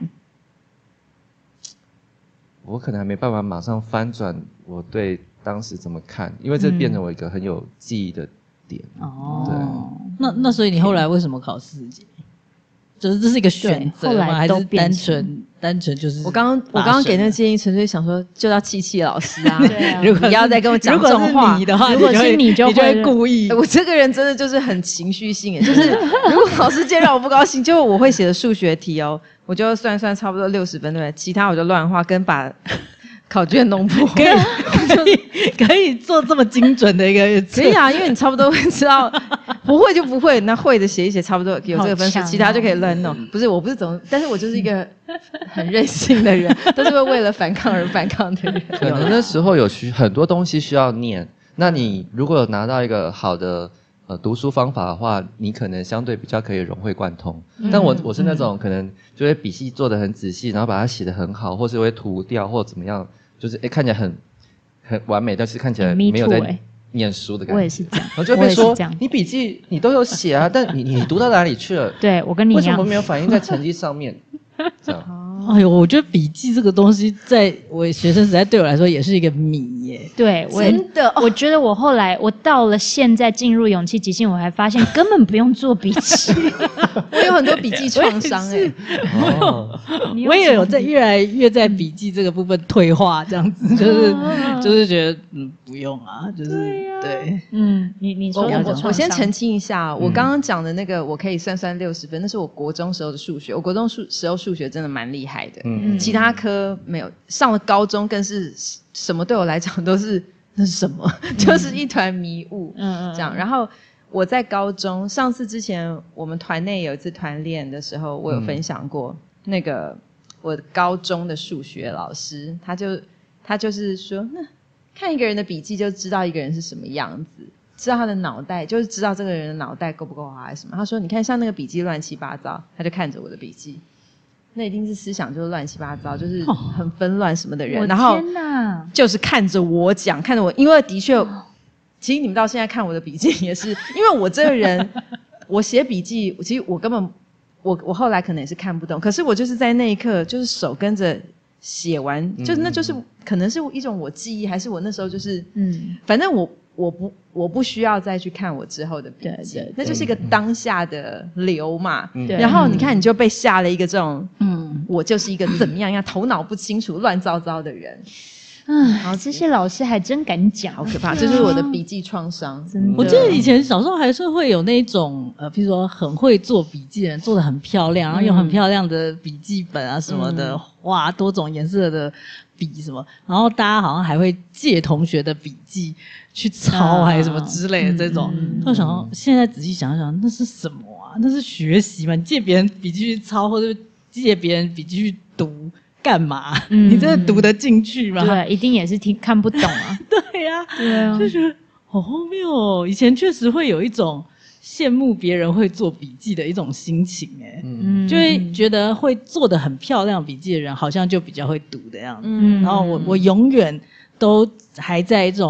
Speaker 3: 我可能还没办法马上翻转我对当时怎么看，因为这变成我一个很有记忆的点。
Speaker 2: 哦，
Speaker 4: 那那所以你后来为什么考四级？就是这是一个选择
Speaker 2: 对后来
Speaker 4: 吗？还
Speaker 2: 都
Speaker 4: 是单
Speaker 2: 变成
Speaker 4: 纯单纯就是
Speaker 1: 我刚刚我刚刚给那个建议，纯粹想说就要气气老师啊。
Speaker 2: 对啊
Speaker 4: 如果
Speaker 1: 不要再跟我讲
Speaker 4: 如果是
Speaker 1: 这种话
Speaker 4: 你的话，
Speaker 2: 如果
Speaker 4: 就是会
Speaker 2: 你就
Speaker 4: 你就会
Speaker 2: 会
Speaker 4: 故意
Speaker 1: 欸。我这个人真的就是很情绪性耶，就是如果老师今天让我不高兴，就我会写的数学题哦，我就算算差不多六十分，对不对？其他我就乱画，跟把考卷弄破。
Speaker 4: 可以可以可以做这么精准的一个
Speaker 1: 可以啊，因为你差不多会知道，不会就不会，那会的写一写，差不多有这个分数，
Speaker 2: 好强哦
Speaker 1: 其他就可以乱弄。不是，我不是总，但是我就是一个很任性的人，都是会为了反抗而反抗的人。
Speaker 3: 可能那时候有需很多东西需要念，那你如果有拿到一个好的呃读书方法的话，你可能相对比较可以融会贯通。但我我是那种可能就会笔记做得很仔细，然后把它写得很好，或是会涂掉或怎么样，就是诶看起来很很完美，但是看起来
Speaker 2: Me
Speaker 3: 没有
Speaker 2: too
Speaker 3: 在
Speaker 2: 欸
Speaker 3: 念书的感觉。
Speaker 2: 我也是这样
Speaker 3: 然后就会被说
Speaker 2: 我也是这样
Speaker 3: 你笔记你都有写啊，但你你读到哪里去了？
Speaker 2: 对我跟你一样
Speaker 3: 为什么，没有反映在成绩上面？这样。
Speaker 4: 哎呦，我觉得笔记这个东西，在我学生时代对我来说也是一个谜耶。
Speaker 2: 对我也
Speaker 1: 真的哦
Speaker 2: 我觉得我后来我到了现在进入勇气即兴，我还发现根本不用做笔记。
Speaker 1: 我有很多笔记创伤哎，
Speaker 3: 哦，
Speaker 2: 你
Speaker 4: 我也有在越来越在笔记这个部分退化，这样子就是就是觉得嗯不用啊，就是对
Speaker 2: 嗯，你你说
Speaker 1: 我我
Speaker 2: 有创伤
Speaker 1: 我先澄清一下，我刚刚讲的那个我可以算算六十分，那是我国中时候的数学，我国中数时候数学真的蛮厉害的，
Speaker 3: 嗯
Speaker 1: 其他科没有，上了高中更是什么对我来讲都是那是什么，就是一团迷雾，
Speaker 2: 嗯嗯
Speaker 1: 这样。然后我在高中，上次之前我们团内有一次团练的时候，我有分享过、那个我高中的数学老师，他就他就是说，那看一个人的笔记就知道一个人是什么样子。知道他的脑袋，就是知道这个人的脑袋够不够好还是什么。他说：“你看，像那个笔记乱七八糟。”他就看着我的笔记，那一定是思想就是乱七八糟，就是很纷乱什么的人。
Speaker 2: 我
Speaker 1: 然后
Speaker 2: 天哪，
Speaker 1: 就是看着我讲，看着我，因为的确，其实你们到现在看我的笔记也是，因为我这个人，我写笔记，其实我根本，我我后来可能也是看不懂，可是我就是在那一刻，就是手跟着写完，就是那就是可能是一种我记忆，还是我那时候就是，
Speaker 2: 嗯，
Speaker 1: 反正我。我不，我不需要再去看我之后的笔记，
Speaker 2: 对对对
Speaker 1: 那就是一个当下的流嘛。
Speaker 3: 嗯
Speaker 2: 对
Speaker 1: 然后你看，你就被下了一个这种，
Speaker 4: 嗯
Speaker 1: 我就是一个怎么样样头脑不清楚、乱糟糟的人，
Speaker 2: 啊，这些老师还真敢讲，
Speaker 1: 好可怕！这就是我的笔记创伤。
Speaker 2: 真的。
Speaker 4: 我记得以前小时候还是会有那种呃，譬如说很会做笔记的人，做的很漂亮，然后用很漂亮的笔记本啊什么的，哇，多种颜色的笔什么，然后大家好像还会借同学的笔记去抄还是什么之类的这种。
Speaker 2: 嗯
Speaker 4: 我想到现在仔细想想，那是什么啊？那是学习吗？你借别人笔记去抄，或者借别人笔记去读。干嘛？
Speaker 2: 嗯
Speaker 4: 你真的读得进去吗？
Speaker 2: 对，一定也是听看不懂啊。
Speaker 4: 对呀、
Speaker 2: 对啊
Speaker 4: 就觉得好荒谬哦。以前确实会有一种羡慕别人会做笔记的一种心情，哎、
Speaker 3: 嗯，
Speaker 2: 嗯，
Speaker 4: 就会觉得会做得很漂亮笔记的人，好像就比较会读的样子。
Speaker 2: 嗯
Speaker 4: 然后我我永远都还在一种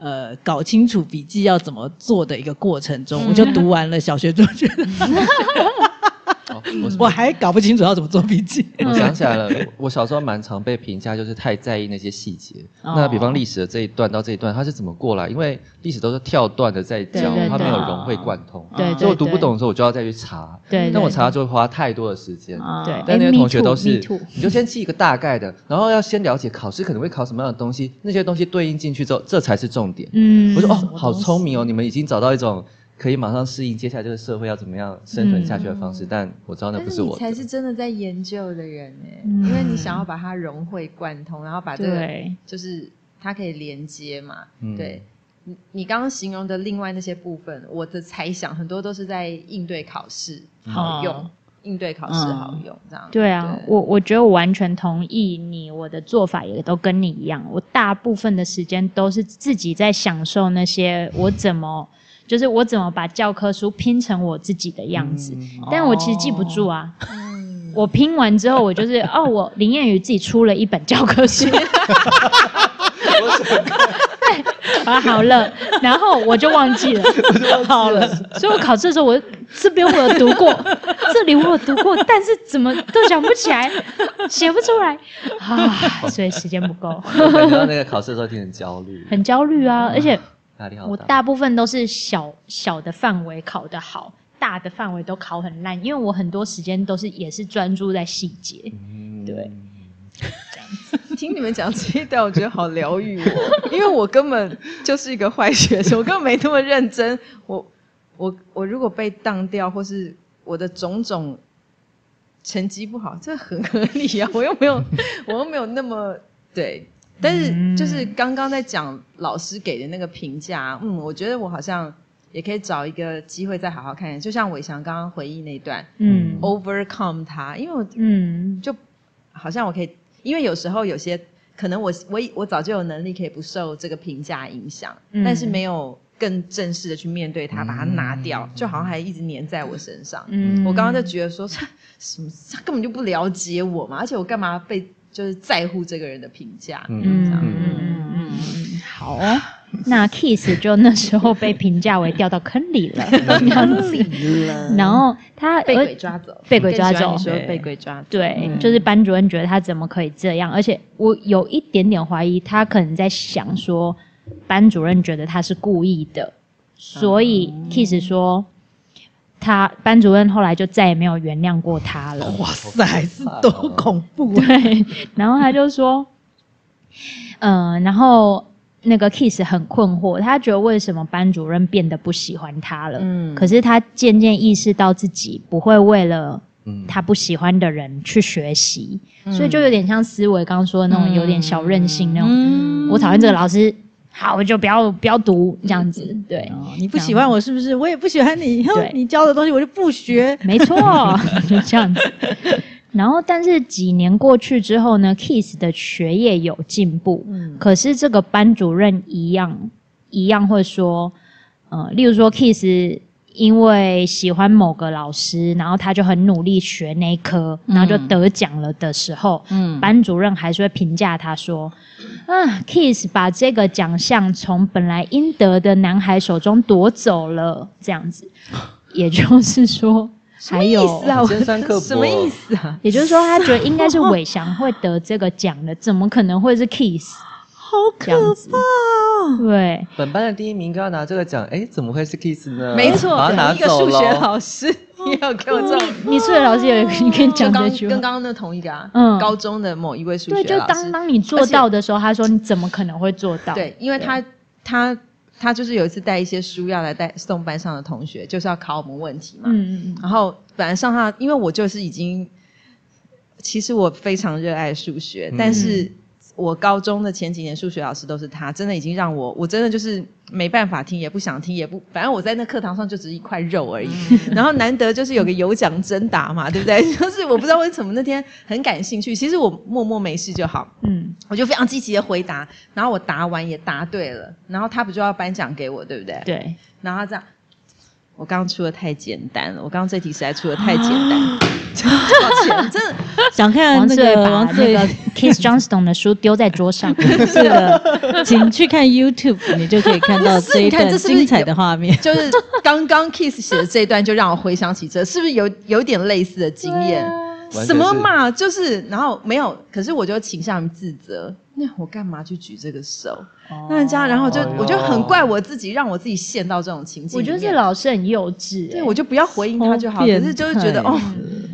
Speaker 4: 呃搞清楚笔记要怎么做的一个过程中，嗯、我就读完了小学、中学的哦、我, 我还搞不清楚要怎么做笔记。
Speaker 3: 我想起来了，我小时候蛮常被评价就是太在意那些细节。哦、那比方历史的这一段到这一段，它是怎么过来？因为历史都是跳段的在教，它没有融会贯通。对，所以我读不懂的时候，我就要再去查。对，但我查就会花太多的时间。对，但那些同学都是，你就先记一个大概的，然后要先了解考试可能会考什么样的东西，那些东西对应进去之后，这才是重点。嗯，我说哦，好聪明哦，你们已经找到一种。可以马上适应接下来这个社会要怎么样生存下去的方式，嗯、但我知道那不是我的。
Speaker 1: 但是你才是真的在研究的人哎，嗯、因为你想要把它融会贯通，然后把这个就是它可以连接嘛。嗯、对，你你刚刚形容的另外那些部分，我的猜想很多都是在应对考试好用，嗯、应对考试好用、嗯、这样。
Speaker 2: 对啊，对我我觉得我完全同意你，我的做法也都跟你一样，我大部分的时间都是自己在享受那些我怎么。就是我怎么把教科书拼成我自己的样子，嗯、但我其实记不住啊。嗯、我拼完之后，我就是哦，我林燕宇自己出了一本教科书，对，啊好了，然后我就忘记了，好了，所以我考试的时候，我这边我有读过，这里我有读过，但是怎么都想不起来，写不出来啊，所以时间不够。
Speaker 3: 感觉到那个考试的时候就很焦虑，
Speaker 2: 很焦虑啊，而且。我
Speaker 3: 大
Speaker 2: 大部分都是小小的范围考得好，大的范围都考很烂，因为我很多时间都是也是专注在细节。嗯、对，这样
Speaker 1: 子。听你们讲这一段，我觉得好疗愈我，因为我根本就是一个坏学生，我根本没那么认真。我我我如果被当掉，或是我的种种成绩不好，这很合理啊。我又没有，我又没有那么对。但是就是刚刚在讲老师给的那个评价，嗯，我觉得我好像也可以找一个机会再好好看，就像伟翔刚刚回忆那段，嗯 ，overcome 它，因为我嗯，就好像我可以，因为有时候有些可能我我我早就有能力可以不受这个评价影响，嗯、但是没有更正式的去面对它，把它拿掉，就好像还一直黏在我身上。嗯，我刚刚就觉得说，什么他根本就不了解我嘛，而且我干嘛被。就是在乎这个人的评价，嗯嗯嗯
Speaker 2: 嗯，好、哦，那 Kiss 就那时候被评价为掉到坑里了，坑里了，然后他
Speaker 1: 被鬼抓走，
Speaker 2: 被鬼抓走，
Speaker 1: 说被鬼抓走，
Speaker 2: 对，嗯、就是班主任觉得他怎么可以这样，而且我有一点点怀疑，他可能在想说，班主任觉得他是故意的，所以 Kiss 说。他班主任后来就再也没有原谅过他了。
Speaker 4: 哇塞，是多恐怖、
Speaker 2: 啊！对，然后他就说，嗯、呃，然后那个 Kiss 很困惑，他觉得为什么班主任变得不喜欢他了？嗯，可是他渐渐意识到自己不会为了他不喜欢的人去学习，嗯、所以就有点像思维刚刚说的那种有点小任性那种。嗯、我讨厌这个老师。好，我就不要不要读这样子，对、
Speaker 4: 哦，你不喜欢我是不是？我也不喜欢你，你教的东西我就不学，
Speaker 2: 没错，就这样子。然后，但是几年过去之后呢 ，Kiss 的学业有进步，嗯，可是这个班主任一样一样会说，呃，例如说 Kiss 因为喜欢某个老师，然后他就很努力学那一科，然后就得奖了的时候，嗯，班主任还是会评价他说。啊 ，Kiss 把这个奖项从本来应得的男孩手中夺走了，这样子，也就是说，还有
Speaker 1: 什么意思啊？
Speaker 3: 尖酸刻薄，
Speaker 1: 什么意思啊？
Speaker 2: 也就是说，他觉得应该是伟翔会得这个奖的，怎么可能会是 Kiss？
Speaker 4: 好可怕哦！
Speaker 2: 对，
Speaker 3: 本班的第一名刚要拿这个奖，哎，怎么会是 Kiss 呢？
Speaker 1: 没错，
Speaker 3: 把他拿
Speaker 1: 一个数学老师。你有给我这种，
Speaker 2: 你数学老师有你可以讲这句话，
Speaker 1: 跟刚刚那同一个啊，嗯，高中的某一位数学老师，
Speaker 2: 对，就当当你做到的时候，他说你怎么可能会做到？
Speaker 1: 对，因为他他他就是有一次带一些书要来带送班上的同学，就是要考我们问题嘛，嗯嗯，然后本来上他，因为我就是已经，其实我非常热爱数学，嗯、但是。我高中的前几年数学老师都是他，真的已经让我，我真的就是没办法听，也不想听，也不，反正我在那课堂上就只是一块肉而已。嗯、然后难得就是有个有奖征答嘛，对不对？就是我不知道为什么那天很感兴趣，其实我默默没事就好，嗯，我就非常积极的回答，然后我答完也答对了，然后他不就要颁奖给我，对不对？
Speaker 2: 对，
Speaker 1: 然后他这样。 我刚刚出的太简单了，我刚刚这题实在出的太简单，抱歉，真的
Speaker 4: 想看
Speaker 2: 王志伟
Speaker 4: 那个
Speaker 2: 把那
Speaker 4: 王志伟
Speaker 2: 个 Keith Johnston 的书丢在桌上，
Speaker 4: 是的，请去看 YouTube， 你就可以看到这一段
Speaker 1: 你看这是不是
Speaker 4: 精彩的画面。
Speaker 1: 就是刚刚 Kiss 写的这一段，就让我回想起这，是不是有有点类似的经验？
Speaker 3: 完全是
Speaker 1: 什么嘛，就是然后没有，可是我就倾向于自责，那我干嘛去举这个手？那人家，然后就、
Speaker 3: 哎呦
Speaker 1: 我就很怪我自己，让我自己陷到这种情境里面。
Speaker 2: 我觉得这老师很幼稚、欸。
Speaker 1: 对，我就不要回应他就好。可
Speaker 4: 变
Speaker 1: 是就是觉得
Speaker 4: 态
Speaker 1: 哦，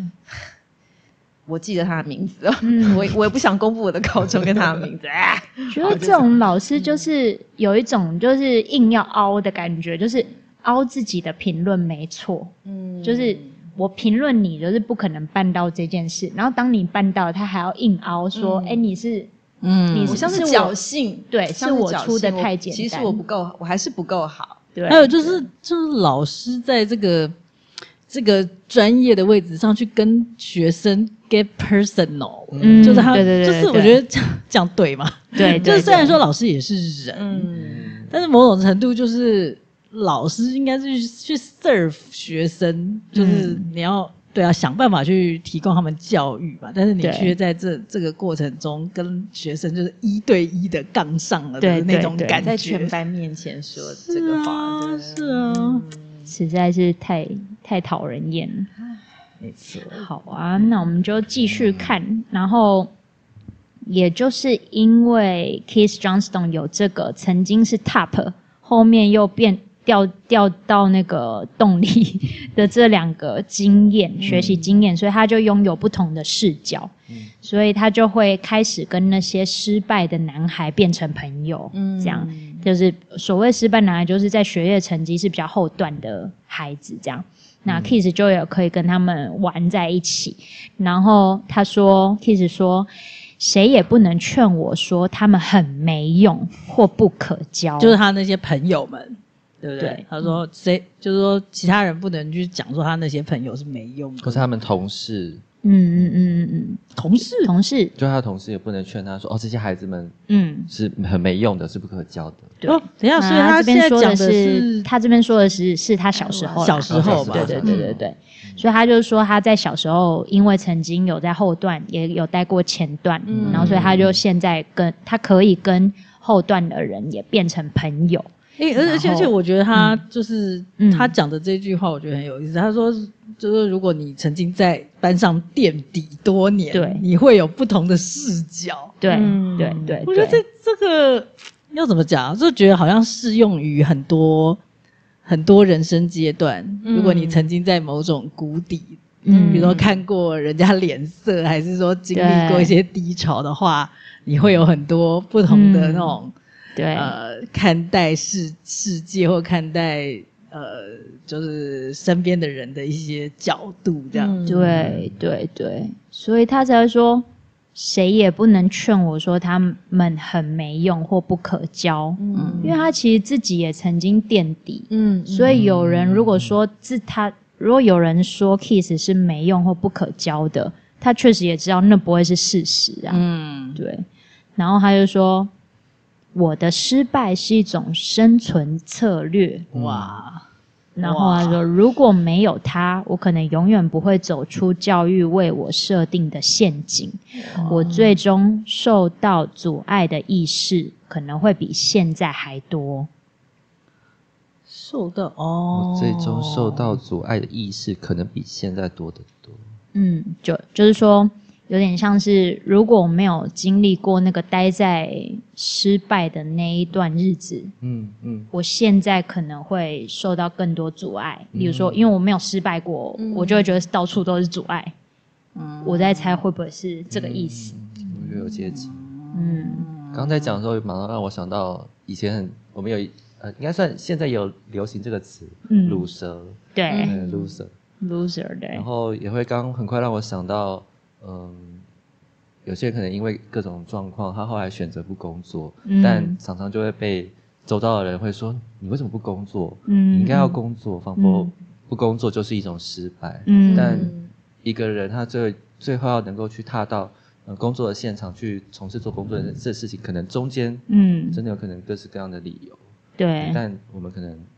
Speaker 1: 我记得他的名字了，
Speaker 2: 嗯
Speaker 1: 我我也不想公布我的高中跟他的名字。啊
Speaker 2: 觉得这种老师就是有一种就是硬要凹的感觉，就是凹自己的评论没错，
Speaker 1: 嗯
Speaker 2: 就是我评论你就是不可能办到这件事，然后当你办到，他还要硬凹说，哎、
Speaker 1: 嗯
Speaker 2: 你是
Speaker 4: 嗯
Speaker 2: 你
Speaker 1: 我像是
Speaker 2: 是我
Speaker 1: 侥幸，
Speaker 2: 对
Speaker 1: 像
Speaker 2: 是我
Speaker 1: 侥幸
Speaker 2: 出的太简单
Speaker 1: 其实我不够，我还是不够好。
Speaker 2: 对，
Speaker 4: 还有就是就是老师在这个这个专业的位置上去跟学生 get personal，、
Speaker 2: 嗯
Speaker 4: 就是他
Speaker 2: 对对对
Speaker 4: 就是我
Speaker 2: 对
Speaker 4: 觉得这样这样对嘛？
Speaker 2: 对，
Speaker 4: 就是
Speaker 2: 对
Speaker 4: 虽然说老师也是人，
Speaker 1: 嗯，
Speaker 4: 但是某种程度就是老师应该是去 serve 学生，就是你要、对啊想办法去提供他们教育吧。但是你
Speaker 2: 对
Speaker 4: 却在这这个过程中跟学生就是一对一的杠上了的
Speaker 2: 对
Speaker 4: 那种
Speaker 2: 对对
Speaker 4: 感觉，
Speaker 1: 在全班面前说这个话，对
Speaker 4: 是啊，
Speaker 2: 实在是太太讨人厌了。
Speaker 4: 没错。
Speaker 2: 好啊，那我们就继续看，然后也就是因为 Keith Johnston 有这个曾经是 top， 后面又变掉掉到那个动力的这两个经验、
Speaker 1: 嗯
Speaker 2: 学习经验，所以他就拥有不同的视角，
Speaker 3: 嗯
Speaker 2: 所以他就会开始跟那些失败的男孩变成朋友，
Speaker 1: 嗯
Speaker 2: 这样就是所谓失败男孩，就是在学业成绩是比较后段的孩子，这样。那 Kiss 就有可以跟他们玩在一起，然后他说 Kiss 说，谁也不能劝我说他们很没用或不可交，
Speaker 4: 就是他那些朋友们，对不对？
Speaker 2: 对
Speaker 4: 他说谁，就是说其他人不能去讲说他那些朋友是没用的，
Speaker 3: 或是他们同事，
Speaker 2: 嗯嗯嗯嗯嗯，
Speaker 4: 同事
Speaker 2: 同事，
Speaker 3: 就他的同事也不能劝他说，哦，这些孩子们
Speaker 2: 嗯，
Speaker 3: 是很没用的，是不可教的。
Speaker 2: 对。
Speaker 4: 哦，等一下，所以
Speaker 2: 那这
Speaker 4: 现在
Speaker 2: 边说的
Speaker 4: 讲的
Speaker 2: 是，他这边说的是是他小时候啦，
Speaker 4: 小时候吧
Speaker 2: 对对对对对，所以他就是说他在小时候，因为曾经有在后段，也有待过前段，
Speaker 1: 嗯
Speaker 2: 然后所以他就现在跟他可以跟后段的人也变成朋友，
Speaker 4: 诶、而而且而且，我觉得他就是、
Speaker 2: 嗯
Speaker 4: 他讲的这句话，我觉得很有意思。他说，就是如果你曾经在班上垫底多年，
Speaker 2: 对
Speaker 4: 你会有不同的视角。
Speaker 2: 对、
Speaker 1: 嗯
Speaker 2: 对对，
Speaker 4: 我觉得这
Speaker 2: 对
Speaker 4: 这个要怎么讲，就觉得好像适用于很多很多人生阶段。
Speaker 1: 嗯
Speaker 4: 如果你曾经在某种谷底，
Speaker 2: 嗯
Speaker 4: 比如说看过人家脸色，还是说经历过一些低潮的话，你会有很多不同的那种。
Speaker 2: 对、
Speaker 4: 呃，看待世世界或看待呃，就是身边的人的一些角度，这样。
Speaker 1: 嗯
Speaker 2: 对对对，所以他才会说，谁也不能劝我说他们很没用或不可交，
Speaker 1: 嗯
Speaker 2: 因为他其实自己也曾经垫底，
Speaker 1: 嗯
Speaker 2: 所以有人如果说自他，如果有人说 Kiss 是没用或不可交的，他确实也知道那不会是事实啊。
Speaker 4: 嗯，
Speaker 2: 对，然后他就说，我的失败是一种生存策略。
Speaker 4: 哇，
Speaker 2: 然后他说，如果没有他，我可能永远不会走出教育为我设定的陷阱。我最终受到阻碍的意识可能会比现在还多。
Speaker 4: 受到哦，
Speaker 3: 我最终受到阻碍的意识，可能比现在多得多。
Speaker 2: 嗯，就就是说，有点像是，如果我没有经历过那个待在失败的那一段日子，
Speaker 3: 嗯嗯，
Speaker 2: 我现在可能会受到更多阻碍。例如说，因为我没有失败过，
Speaker 1: 嗯
Speaker 2: 我就会觉得到处都是阻碍。
Speaker 4: 嗯
Speaker 2: 我在猜会不会是这个意思？
Speaker 3: 我觉得有接近。
Speaker 2: 嗯
Speaker 3: 刚刚在讲的时候，马上让我想到以前很我们有一呃，应该算现在有流行这个词，
Speaker 2: 嗯
Speaker 3: 乳蛇，
Speaker 2: 对、
Speaker 3: 嗯，loser，
Speaker 2: ，loser 对
Speaker 3: 然，后也会刚很快让我想到，嗯，有些人可能因为各种状况，他后来选择不工作，
Speaker 2: 嗯
Speaker 3: 但常常就会被周遭的人会说，你为什么不工作？
Speaker 2: 嗯
Speaker 3: 你应该要工作，仿佛
Speaker 2: 嗯
Speaker 3: 不工作就是一种失败。
Speaker 2: 嗯
Speaker 3: 但一个人他最最后要能够去踏到呃工作的现场去从事做工作的这事情，可能中间
Speaker 2: 嗯，
Speaker 3: 真的有可能各式各样的理由，
Speaker 2: 对，
Speaker 3: 但我们可能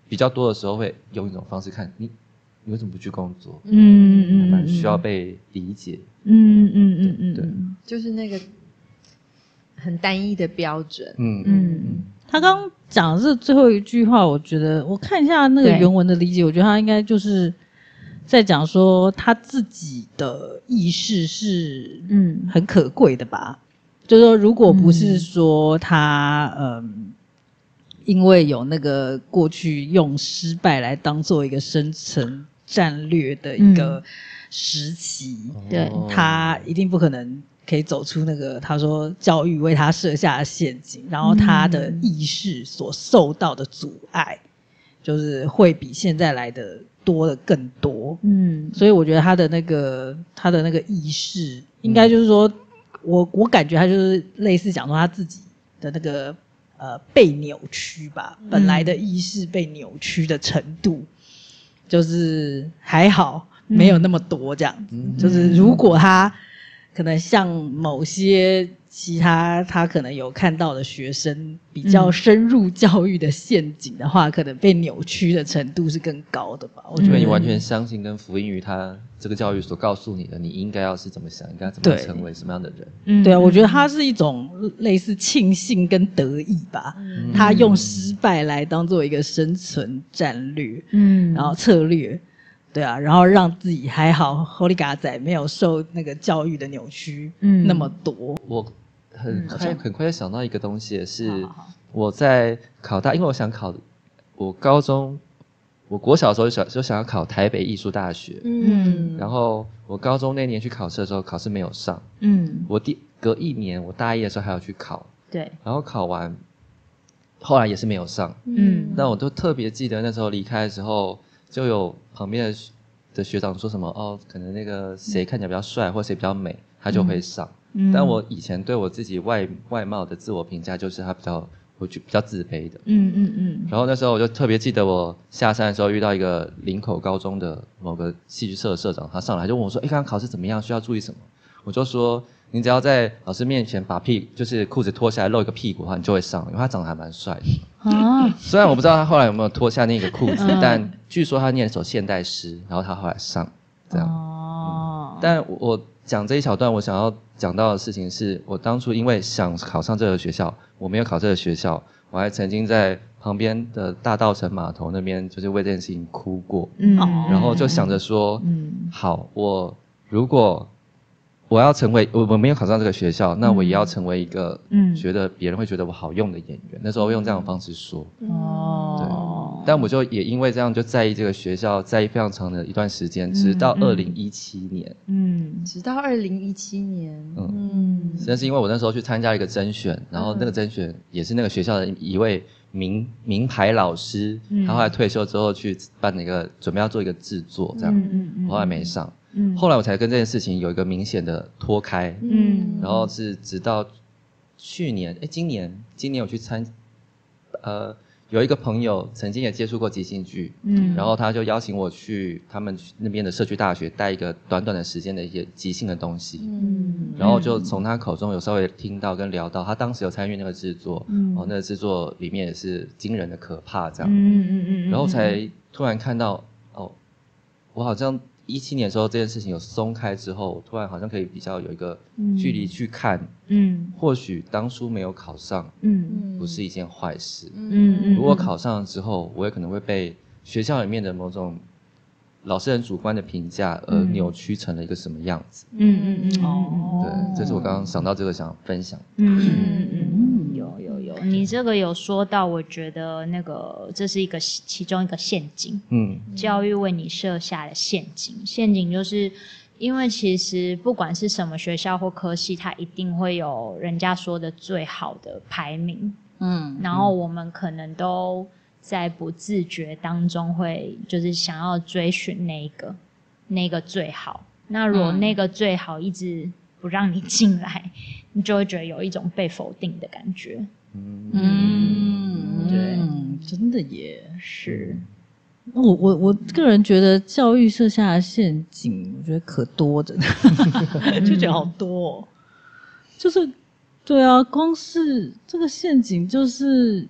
Speaker 3: 比较多的时候会用一种方式看你，你为什么不去工作？
Speaker 2: 嗯嗯嗯，
Speaker 3: 蛮需要被理解。
Speaker 2: 嗯嗯嗯嗯，
Speaker 3: 对，
Speaker 1: 就是那个很单一的标准。
Speaker 3: 嗯
Speaker 2: 嗯
Speaker 3: 嗯，
Speaker 4: 他刚刚讲的是最后一句话，我觉得我看一下那个
Speaker 2: 对
Speaker 4: 原文的理解，我觉得他应该就是在讲说他自己的意识是
Speaker 2: 嗯
Speaker 4: 很可贵的吧。就是说，如果不是说他嗯，因为有那个过去用失败来当做一个生存战略的一个时期，
Speaker 2: 对
Speaker 3: 哦
Speaker 4: 他一定不可能可以走出那个他说教育为他设下的陷阱，然后他的意识所受到的阻碍，就是会比现在来的多的更多。
Speaker 2: 嗯
Speaker 4: 所以我觉得他的那个他的那个意识，应该就是说，我我感觉他就是类似讲说他自己的那个呃被扭曲吧，本来的意识被扭曲的程度，就是还好没有那么多这样子。
Speaker 3: 嗯
Speaker 4: 就是如果他可能像某些其他他可能有看到的学生比较深入教育的陷阱的话，可能被扭曲的程度是更高的吧。我觉得
Speaker 3: 因为你完全相信跟服膺于他这个教育所告诉你的，你应该要是怎么想，应该怎么
Speaker 4: 对
Speaker 3: 成为什么样的人。
Speaker 2: 嗯
Speaker 4: 对啊，我觉得它是一种类似庆幸跟得意吧。
Speaker 3: 嗯
Speaker 4: 他用失败来当做一个生存战略，
Speaker 2: 嗯
Speaker 4: 然后策略，对啊，然后让自己还好，Holy 嘎仔没有受那个教育的扭曲
Speaker 2: 嗯
Speaker 4: 那么多。
Speaker 3: 我很快、很快就想到一个东西，是
Speaker 2: 好好好
Speaker 3: 我在考大，因为我想考，我高中，我国小的时候就想就想要考台北艺术大学，
Speaker 2: 嗯
Speaker 3: 然后我高中那年去考试的时候，考试没有上，
Speaker 2: 嗯
Speaker 3: 我第隔一年我大一的时候还要去考，
Speaker 2: 对
Speaker 3: 然后考完，后来也是没有上，
Speaker 2: 嗯
Speaker 3: 但我都特别记得那时候离开的时候，就有旁边的学的学长说什么哦，可能那个谁看起来比较帅，或谁比较美，他就会上。
Speaker 2: 嗯
Speaker 3: 但我以前对我自己外外貌的自我评价就是他比较，我就比较自卑的。
Speaker 2: 嗯嗯嗯
Speaker 3: 然后那时候我就特别记得我下山的时候遇到一个林口高中的某个戏剧社的社长，他上来就问我说：“哎，刚刚考试怎么样？需要注意什么？”我就说：“你只要在老师面前把屁就是裤子脱下来露一个屁股的话，你就会上，因为他长得还蛮帅的。”
Speaker 2: 啊
Speaker 3: 虽然我不知道他后来有没有脱下那个裤子，
Speaker 2: 嗯
Speaker 3: 但据说他念了首现代诗，然后他后来上这样。
Speaker 2: 哦
Speaker 3: 但我我讲这一小段，我想要讲到的事情是，我当初因为想考上这个学校，我没有考这个学校，我还曾经在旁边的大稻埕码头那边，就是为这件事情哭过。
Speaker 2: 嗯
Speaker 3: 然后就想着说，
Speaker 2: 嗯
Speaker 3: 好，我如果我要成为我我没有考上这个学校，那我也要成为一个
Speaker 2: 嗯
Speaker 3: 觉得别人会觉得我好用的演员。那时候用这样的方式说。
Speaker 2: 哦，
Speaker 3: 但我就也因为这样就在意这个学校，在意非常长的一段时间，直到二零一七年。
Speaker 2: 嗯
Speaker 1: 直到二零一七年，
Speaker 3: 嗯
Speaker 1: 嗯，
Speaker 3: 那是因为我那时候去参加一个甄选，然后那个甄选也是那个学校的一位名名牌老师，
Speaker 2: 嗯
Speaker 3: 他后来退休之后去办了一个准备要做一个制作，这样，
Speaker 2: 嗯嗯嗯
Speaker 3: 我后来没上。
Speaker 2: 嗯
Speaker 3: 后来我才跟这件事情有一个明显的脱开，
Speaker 2: 嗯
Speaker 3: 然后是直到去年，哎，今年今年我去参，呃，有一个朋友曾经也接触过即兴剧，
Speaker 2: 嗯
Speaker 3: 然后他就邀请我去他们那边的社区大学带一个短短的时间的一些即兴的东西，
Speaker 1: 嗯
Speaker 3: 然后就从他口中有稍微听到跟聊到，他当时有参与那个制作，
Speaker 2: 嗯
Speaker 3: 哦，那个制作里面也是惊人的可怕这样，
Speaker 2: 嗯嗯嗯，
Speaker 3: 然后才突然看到，哦，我好像一七年的时候这件事情有松开之后，我突然好像可以比较有一个距离去看，
Speaker 2: 嗯
Speaker 3: 或许当初没有考上，
Speaker 2: 嗯
Speaker 3: 不是一件坏事，
Speaker 2: 嗯嗯，
Speaker 3: 如果考上了之后，我也可能会被学校里面的某种老师很主观的评价而扭曲成了一个什么样子。
Speaker 2: 嗯嗯嗯
Speaker 4: 哦
Speaker 3: 对，这是我刚刚想到这个想分享。
Speaker 2: 嗯嗯嗯，有有有，你这个有说到，我觉得那个这是一个其中一个陷阱，
Speaker 3: 嗯
Speaker 2: 教育为你设下的陷阱。陷阱就是因为其实不管是什么学校或科系，它一定会有人家说的最好的排名，
Speaker 4: 嗯
Speaker 2: 然后我们可能都在不自觉当中会就是想要追寻那个那个最好。那如果那个最好一直不让你进来，你就会觉得有一种被否定的感觉。
Speaker 3: 嗯
Speaker 4: 嗯，
Speaker 2: 对
Speaker 4: 嗯，真的耶。
Speaker 2: 是，
Speaker 4: 我我我个人觉得教育设下的陷阱，我觉得可多着呢，就觉得好多、哦。就是，对啊，光是这个陷阱，就是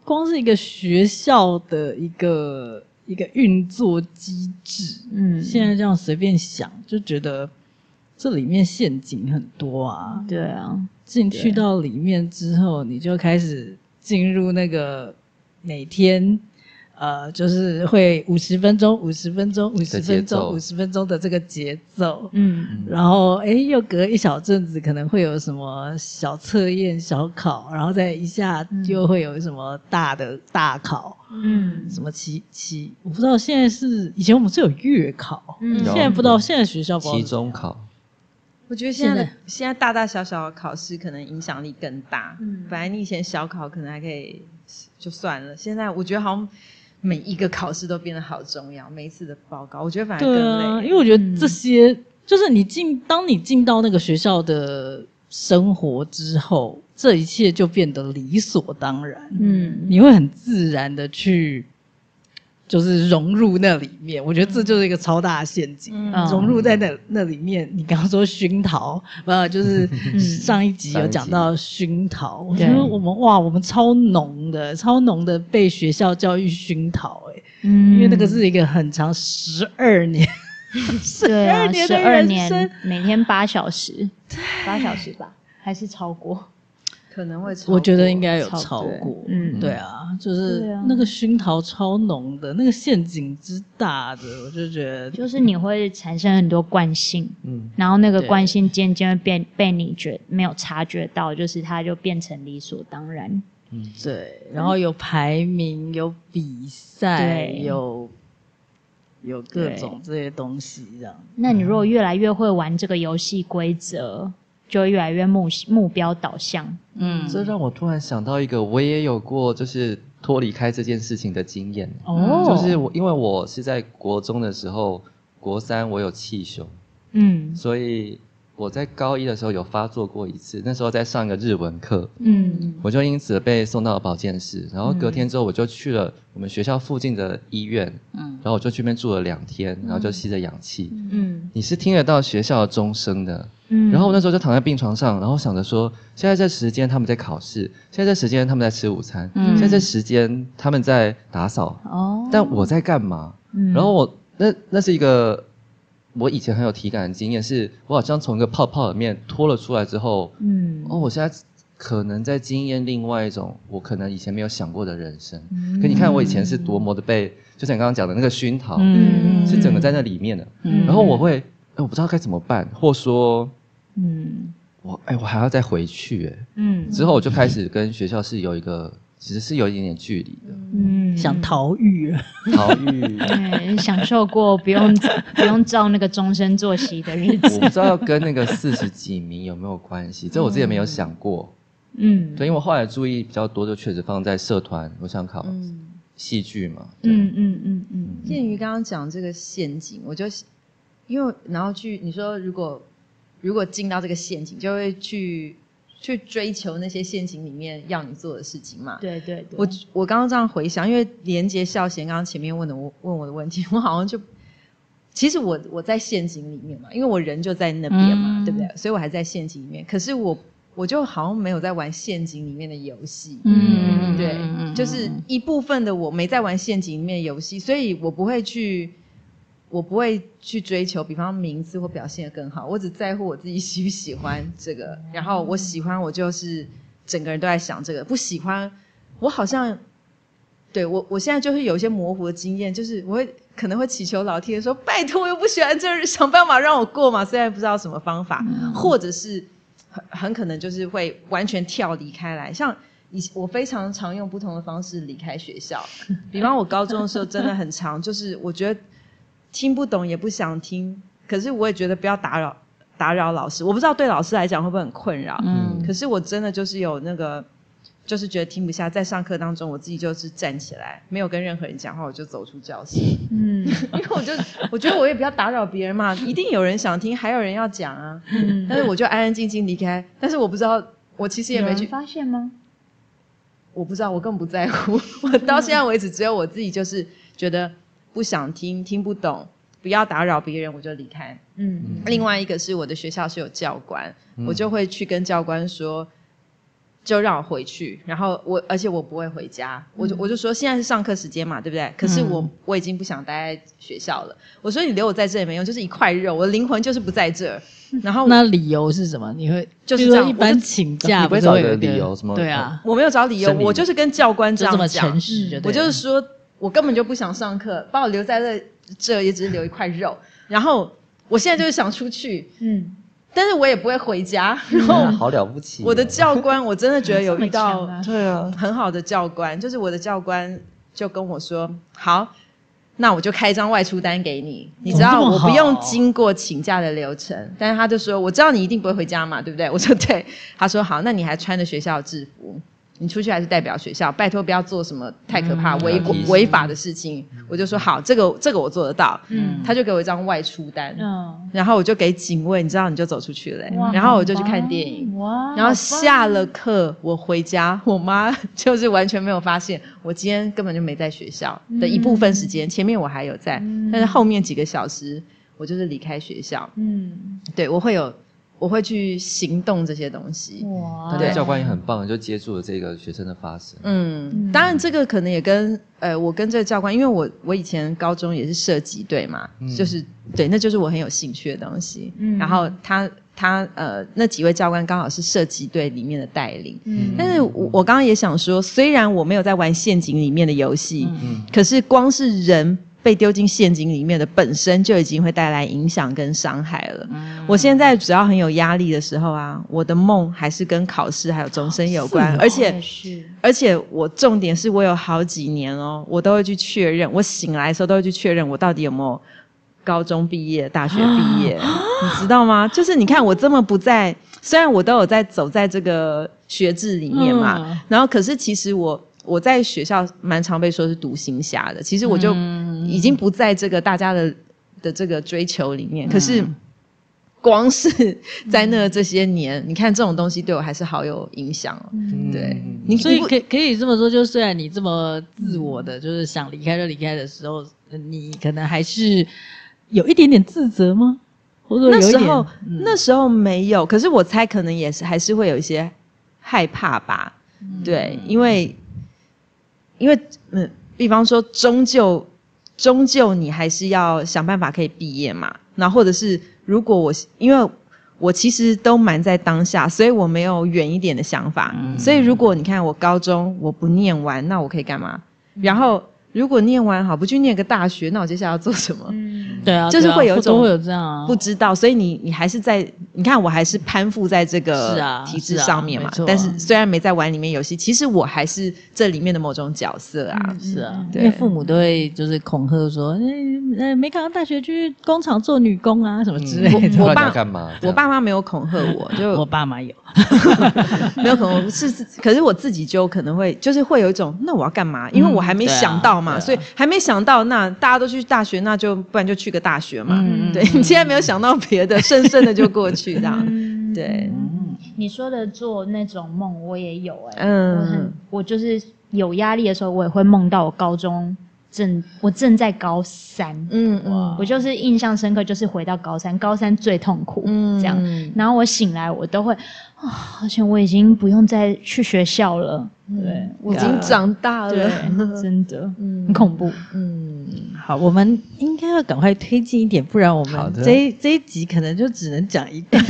Speaker 4: 光是一个学校的一个一个运作机制，
Speaker 2: 嗯，
Speaker 4: 现在这样随便想就觉得这里面陷阱很多啊。
Speaker 2: 对啊，
Speaker 4: 进去到里面之后，你就开始进入那个每天呃，就是会五十分钟、五十分钟、五十分钟、五十分钟的这个节奏，
Speaker 2: 嗯，
Speaker 4: 然后哎，又隔一小阵子可能会有什么小测验、小考，然后再一下又会有什么大的大考，
Speaker 2: 嗯，
Speaker 4: 什么期期，我不知道现在是以前我们是有月考，
Speaker 2: 嗯
Speaker 4: 现在不知道现在学校不知道
Speaker 3: 期中考。
Speaker 1: 我觉得现在的
Speaker 4: 现在
Speaker 1: 现在大大小小的考试可能影响力更大。
Speaker 2: 嗯
Speaker 1: 本来你以前小考可能还可以就算了，现在我觉得好像每一个考试都变得好重要，每一次的报告，我觉得反而更
Speaker 4: 对
Speaker 1: 累。
Speaker 4: 啊，因为我觉得这些、嗯、就是你进，当你进到那个学校的生活之后，这一切就变得理所当然。嗯，你会很自然的去。就是融入那里面，我觉得这就是一个超大的陷阱。嗯、融入在那那里面，你刚刚说熏陶，呃，就是上一集有讲到熏陶。我觉得我们哇，我们超浓的，超浓的被学校教育熏陶、欸，哎、嗯，因为那个是一个很长十二年，十二年的人生，
Speaker 2: 每天八小时，八小时吧，还是超过。
Speaker 1: 可能会超过，
Speaker 4: 我觉得应该有超过，
Speaker 2: 嗯，
Speaker 4: 对啊，就是那个熏陶超浓的，那个陷阱之大的，我就觉得，
Speaker 2: 就是你会产生很多惯性，嗯，然后那个惯性渐渐会变被你觉没有察觉到，就是它就变成理所当然，
Speaker 4: 嗯，对，然后有排名，有比赛，有有各种这些东西这样。
Speaker 2: 那你如果越来越会玩这个游戏规则，就越来越目目标导向。
Speaker 3: 嗯，这让我突然想到一个，我也有过就是脱离开这件事情的经验。
Speaker 2: 哦，
Speaker 3: 就是我因为我是在国中的时候，国三我有气胸，嗯，所以我在高一的时候有发作过一次，那时候在上一个日文课，嗯，我就因此被送到保健室，然后隔天之后我就去了我们学校附近的医院，嗯，然后我就去那边住了两天，然后就吸着氧气，嗯，你是听得到学校的钟声的。嗯，然后我那时候就躺在病床上，然后想着说，现在这时间他们在考试，现在这时间他们在吃午餐，嗯，现在这时间他们在打扫，哦，但我在干嘛？嗯，然后我那那是一个我以前很有体感的经验，是我好像从一个泡泡里面脱了出来之后，嗯，哦，我现在可能在经验另外一种我可能以前没有想过的人生。嗯，可你看我以前是多么的被，就像你刚刚讲的那个熏陶，嗯，是整个在那里面的，嗯，然后我会。我不知道该怎么办，或说，嗯，我哎，我还要再回去，哎，嗯，之后我就开始跟学校是有一个，其实是有一点点距离的，
Speaker 4: 嗯，想逃狱了，
Speaker 3: 逃狱，
Speaker 2: 对，享受过不用不用照那个终身作息的日子。
Speaker 3: 我不知道要跟那个四十几名有没有关系，这我自己也没有想过，嗯，对，因为我后来注意比较多，就确实放在社团，我想考戏剧嘛，
Speaker 2: 嗯嗯嗯嗯。
Speaker 1: 鉴于刚刚讲这个陷阱，我就。因为然后去你说如果如果进到这个陷阱，就会去去追求那些陷阱里面要你做的事情嘛。
Speaker 2: 对对对。
Speaker 1: 我我刚刚这样回想，因为连结孝贤刚刚前面问的我问我的问题，我好像就其实我我在陷阱里面嘛，因为我人就在那边嘛，嗯、对不对？所以我还在陷阱里面。可是我我就好像没有在玩陷阱里面的游戏。嗯，对，就是一部分的我没在玩陷阱里面的游戏，所以我不会去。我不会去追求比方名次或表现得更好，我只在乎我自己喜不喜欢这个，然后我喜欢我就是整个人都在想这个，不喜欢我好像对我我现在就是有一些模糊的经验，就是我会可能会祈求老天说拜托我又不喜欢这，想办法让我过嘛，虽然不知道什么方法，嗯、或者是很很可能就是会完全跳离开来，像以我非常常用不同的方式离开学校，比方我高中的时候真的很常，就是我觉得听不懂也不想听，可是我也觉得不要打扰打扰老师，我不知道对老师来讲会不会很困扰，嗯，可是我真的就是有那个就是觉得听不下，在上课当中我自己就是站起来，没有跟任何人讲话，我就走出教室，嗯，因为我就我觉得我也不要打扰别人嘛，一定有人想听，还有人要讲啊，嗯，但是我就安安静静离开，但是我不知道，我其实也没去
Speaker 2: 发现吗？
Speaker 1: 我不知道，我根本不在乎，我到现在为止只有我自己就是觉得不想听，听不懂，不要打扰别人，我就离开。嗯，另外一个是我的学校是有教官，嗯、我就会去跟教官说， 就让我回去，然后我而且我不会回家，嗯、我就我就说现在是上课时间嘛，对不对？可是我、嗯、我已经不想待在学校了。我说你留我在这里没用，就是一块肉，我的灵魂就是不在这儿。然后
Speaker 4: 那理由是什么？你会
Speaker 1: 就是这样，
Speaker 4: 一般请假
Speaker 3: 你不会找个理由什么？
Speaker 4: 对啊，
Speaker 1: 我没有找理由，我就是跟教官这样讲，
Speaker 4: 就这么诚实就对了，
Speaker 1: 我就是说我根本就不想上课，把我留在这这也只是留一块肉。然后我现在就是想出去，嗯。但是我也不会回家，然后、
Speaker 3: 嗯、好了不起。
Speaker 1: 我的教官，我真的觉得有遇到
Speaker 3: 对啊
Speaker 1: 很好的教官，就是我的教官就跟我说，好，那我就开一张外出单给你，你知道我不用经过请假的流程，但是他就说，我知道你一定不会回家嘛，对不对？我说对，他说好，那你还穿着学校制服。你出去还是代表学校，拜托不要做什么太可怕违违、嗯、法的事情。我就说好，这个这个我做得到。嗯，他就给我一张外出单，嗯，然后我就给警卫，你知道你就走出去了、欸，然后我就去看电影，哇，然后下了课我回家，我妈就是完全没有发现我今天根本就没在学校的一部分时间，嗯、前面我还有在、嗯，但是后面几个小时我就是离开学校。嗯，对我会有。我会去行动这些东西。哇，
Speaker 3: 对，教官也很棒，就接住了这个学生的发生。
Speaker 1: 嗯，当然这个可能也跟呃，我跟这个教官，因为我我以前高中也是射击队嘛，嗯、就是对，那就是我很有兴趣的东西。嗯，然后他他呃那几位教官刚好是射击队里面的带领。嗯，但是我我刚刚也想说，虽然我没有在玩陷阱里面的游戏，嗯，可是光是人被丢进陷阱里面的本身就已经会带来影响跟伤害了。嗯，我现在只要很有压力的时候啊，我的梦还是跟考试还有终身有关，哦、而且而且我重点是我有好几年哦，我都会去确认，我醒来的时候都会去确认我到底有没有高中毕业、大学毕业，啊、你知道吗？就是你看我这么不在，虽然我都有在走在这个学制里面嘛，嗯、然后可是其实我。我在学校蛮常被说是独行侠的，其实我就已经不在这个大家的的这个追求里面。可是光是在那这些年，你看这种东西对我还是好有影响哦。对，你
Speaker 4: 所以可以可以这么说，就虽然你这么自我的，就是想离开就离开的时候，你可能还是有一点点自责吗？或者有一点
Speaker 1: 那时候、嗯、那时候没有，可是我猜可能也是还是会有一些害怕吧。嗯、对，因为。因为嗯，比方说终究终究你还是要想办法可以毕业嘛，那或者是如果我因为我其实都蛮在当下，所以我没有远一点的想法、嗯、所以如果你看我高中我不念完，那我可以干嘛、嗯、然后如果念完好不去念个大学，那我接下来要做什么？嗯，
Speaker 4: 对啊，
Speaker 1: 就是会有一种
Speaker 4: 都会有这样啊，
Speaker 1: 不知道，所以你你还是在你看我还是攀附在这个体制上面嘛，是啊是啊、但是虽然没在玩里面游戏，其实我还是这里面的某种角色啊。
Speaker 4: 嗯、是啊，因为父母都会就是恐吓说，哎、欸，没考上大学去工厂做女工啊什么之类的。
Speaker 1: 嗯、我爸
Speaker 3: 干嘛？
Speaker 1: 我爸妈没有恐吓我，就
Speaker 4: 我爸妈有，
Speaker 1: 没有恐吓是是，可是我自己就可能会就是会有一种，那我要干嘛？因为我还没想到嘛，嗯啊啊、所以还没想到，那大家都去大学，那就不然就去个大学嘛。嗯、对，你现在没有想到别的，顺顺的就过去这样。嗯、对、
Speaker 2: 嗯，你说的做那种梦，我也有哎、欸。嗯，我很，我就是有压力的时候，我也会梦到我高中正，我正在高三。嗯嗯，我就是印象深刻，就是回到高三，高三最痛苦。嗯，这样，然后我醒来，我都会啊，而且我已经不用再去学校了。对，
Speaker 1: 我已经长大了，
Speaker 2: 对，真的，嗯，很恐怖。
Speaker 4: 嗯，好，我们应该要赶快推进一点，不然我们这一这一集可能就只能讲一段。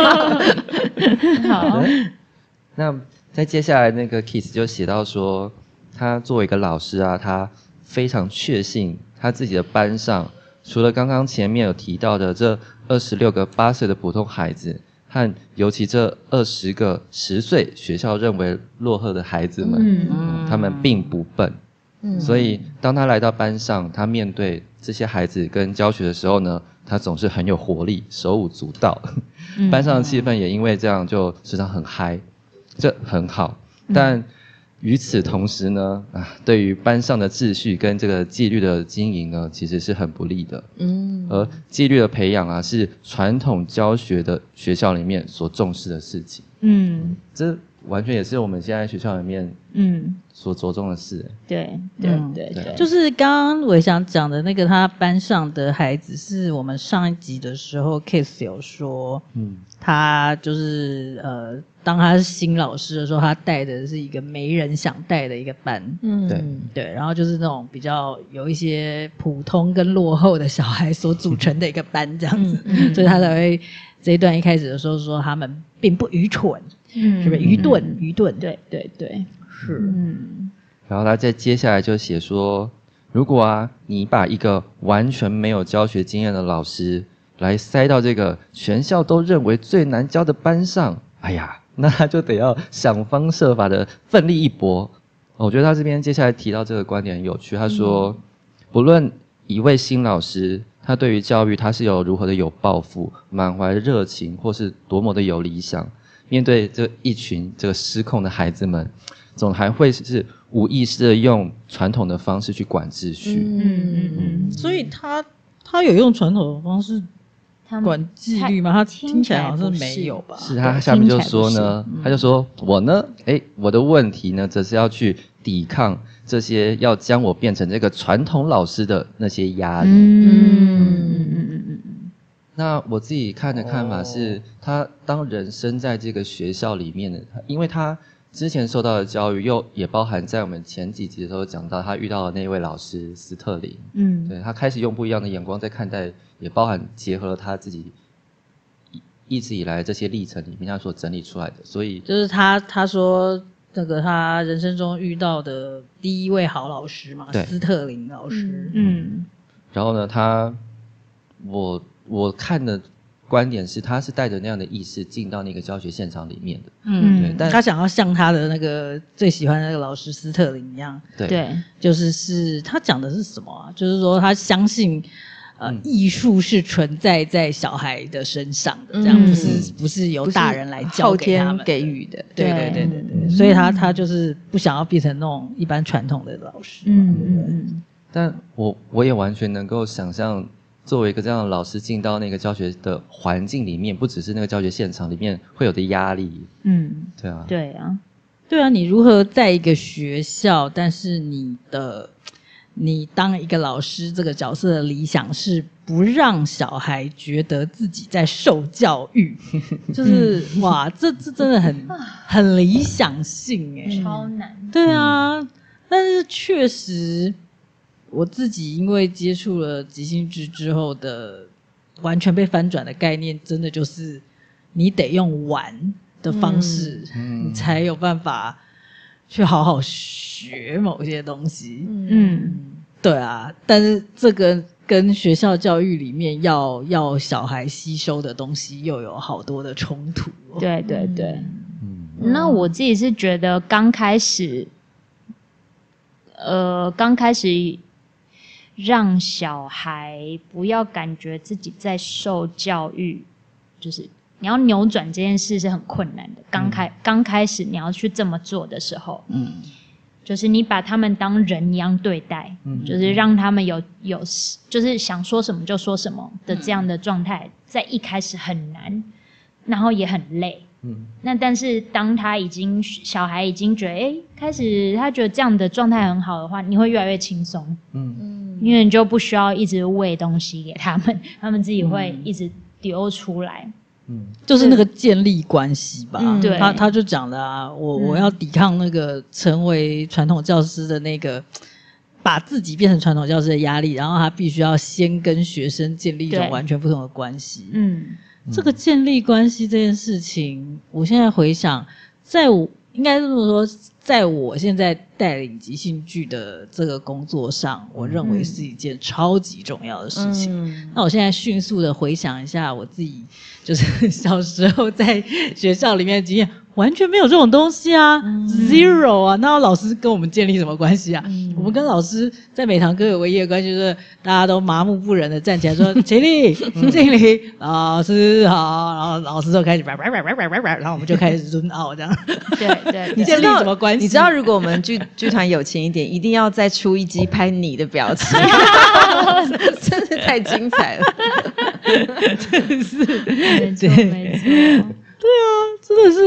Speaker 2: 好，
Speaker 3: 那在接下来那个 Kiss 就写到说，他作为一个老师啊，他非常确信他自己的班上，除了刚刚前面有提到的这二十六个八岁的普通孩子。和尤其这二十个十岁学校认为落后的孩子们，嗯嗯、他们并不笨、嗯，所以当他来到班上，他面对这些孩子跟教学的时候呢，他总是很有活力，手舞足蹈。嗯、班上的气氛也因为这样就时常很嗨，这很好。但与此同时呢，啊，对于班上的秩序跟这个纪律的经营呢，其实是很不利的。嗯，而纪律的培养啊，是传统教学的学校里面所重视的事情。嗯，这完全也是我们现在学校里面
Speaker 2: 嗯，
Speaker 3: 所着重的事。
Speaker 2: 对对
Speaker 4: 嗯
Speaker 2: 对对，
Speaker 4: 就是刚刚我想讲的那个，他班上的孩子是我们上一集的时候 Kiss 有说，
Speaker 3: 嗯，
Speaker 4: 他就是呃，当他是新老师的时候，他带的是一个没人想带的一个班，
Speaker 2: 嗯
Speaker 3: 对
Speaker 4: 对，然后就是那种比较有一些普通跟落后的小孩所组成的一个班这样子，
Speaker 2: 嗯嗯
Speaker 4: 所以他才会这一段一开始的时候说他们并不愚蠢，
Speaker 2: 嗯
Speaker 4: 是不是愚钝？愚钝，
Speaker 2: 对对对，
Speaker 4: 是，
Speaker 2: 嗯
Speaker 3: 然后他再接下来就写说，如果啊你把一个完全没有教学经验的老师来塞到这个全校都认为最难教的班上，哎呀，那他就得要想方设法的奋力一搏。我觉得他这边接下来提到这个观点很有趣，他说，嗯、不论一位新老师他对于教育他是有如何的有抱负、满怀热情，或是多么的有理想，面对这一群这个失控的孩子们，总还会是无意识的用传统的方式去管秩序。
Speaker 2: 嗯嗯嗯，
Speaker 4: 所以他他有用传统的方式管纪律吗？他听起来好像是没有吧？
Speaker 3: 是他下面就说呢，他就说我呢，诶，我的问题呢，则是要去抵抗这些要将我变成这个传统老师的那些压力。
Speaker 2: 嗯嗯嗯嗯。
Speaker 3: 那我自己看的看法是，哦、他当人生在这个学校里面的，因为他之前受到的教育，又也包含在我们前几集的时候讲到他遇到的那位老师斯特林，嗯，对，他开始用不一样的眼光在看待，也包含结合了他自己一直以来这些历程里面他所整理出来的，所以
Speaker 4: 就是他他说那个他人生中遇到的第一位好老师嘛，斯特林老师，
Speaker 2: 嗯，
Speaker 3: 然后呢，他我我看的观点是，他是带着那样的意识进到那个教学现场里面的，
Speaker 4: 嗯，
Speaker 3: 对，但
Speaker 4: 他想要像他的那个最喜欢的那个老师斯特林一样，
Speaker 3: 对，
Speaker 2: 对，
Speaker 4: 就是是他讲的是什么啊？就是说他相信，呃，嗯、艺术是存在在小孩的身上的，这样不是、嗯、不是由大人来教给他们
Speaker 1: 后天给予的，
Speaker 4: 对对对对对，所以他他就是不想要变成那种一般传统的老师，
Speaker 2: 嗯嗯嗯，
Speaker 3: 但我我也完全能够想象。作为一个这样的老师进到那个教学的环境里面，不只是那个教学现场里面会有的压力，
Speaker 2: 嗯，
Speaker 3: 对啊，
Speaker 2: 对啊，
Speaker 4: 对啊，你如何在一个学校，但是你的你当一个老师这个角色的理想是不让小孩觉得自己在受教育，就是哇，这这真的很很理想性哎，
Speaker 2: 超难，
Speaker 4: 对啊，嗯、但是确实。我自己因为接触了即兴剧之后的完全被翻转的概念，真的就是你得用玩的方式，嗯、你才有办法去好好学某些东西。嗯，对啊，但是这个跟学校教育里面要要小孩吸收的东西又有好多的冲突。
Speaker 2: 对对对，嗯，那我自己是觉得刚开始，呃，刚开始。让小孩不要感觉自己在受教育，就是你要扭转这件事是很困难的。刚开刚、嗯、开始你要去这么做的时候，嗯，就是你把他们当人一样对待，嗯，就是让他们有有就是想说什么就说什么的这样的状态，嗯、在一开始很难，然后也很累。嗯，那但是当他已经小孩已经觉得，哎，开始他觉得这样的状态很好的话，你会越来越轻松。嗯嗯，因为你就不需要一直喂东西给他们，他们自己会一直丢出来。
Speaker 4: 嗯，就是那个建立关系吧。
Speaker 2: 嗯，对，
Speaker 4: 他他就讲了啊，我、嗯、我要抵抗那个成为传统教师的那个把自己变成传统教师的压力，然后他必须要先跟学生建立一种完全不同的关系。嗯。这个建立关系这件事情，我现在回想，在我应该这么说，在我现在带领即兴剧的这个工作上，我认为是一件超级重要的事情。嗯、那我现在迅速的回想一下我自己，就是小时候在学校里面的经验，完全没有这种东西啊、嗯、，zero 啊！那老师跟我们建立什么关系啊？嗯、我们跟老师在每堂课有唯一的关系就是大家都麻木不仁的站起来说起立敬礼，老师好，然后老师就开始然后我们就开始尊奥这样。
Speaker 2: 对 对, 對，
Speaker 1: 你
Speaker 4: 建立什么关系？
Speaker 1: 你知道如果我们剧剧团有钱一点，一定要再出一集拍你的表情，真是太精彩了，
Speaker 4: 真是
Speaker 2: 没错没错，
Speaker 4: 对啊，真的是。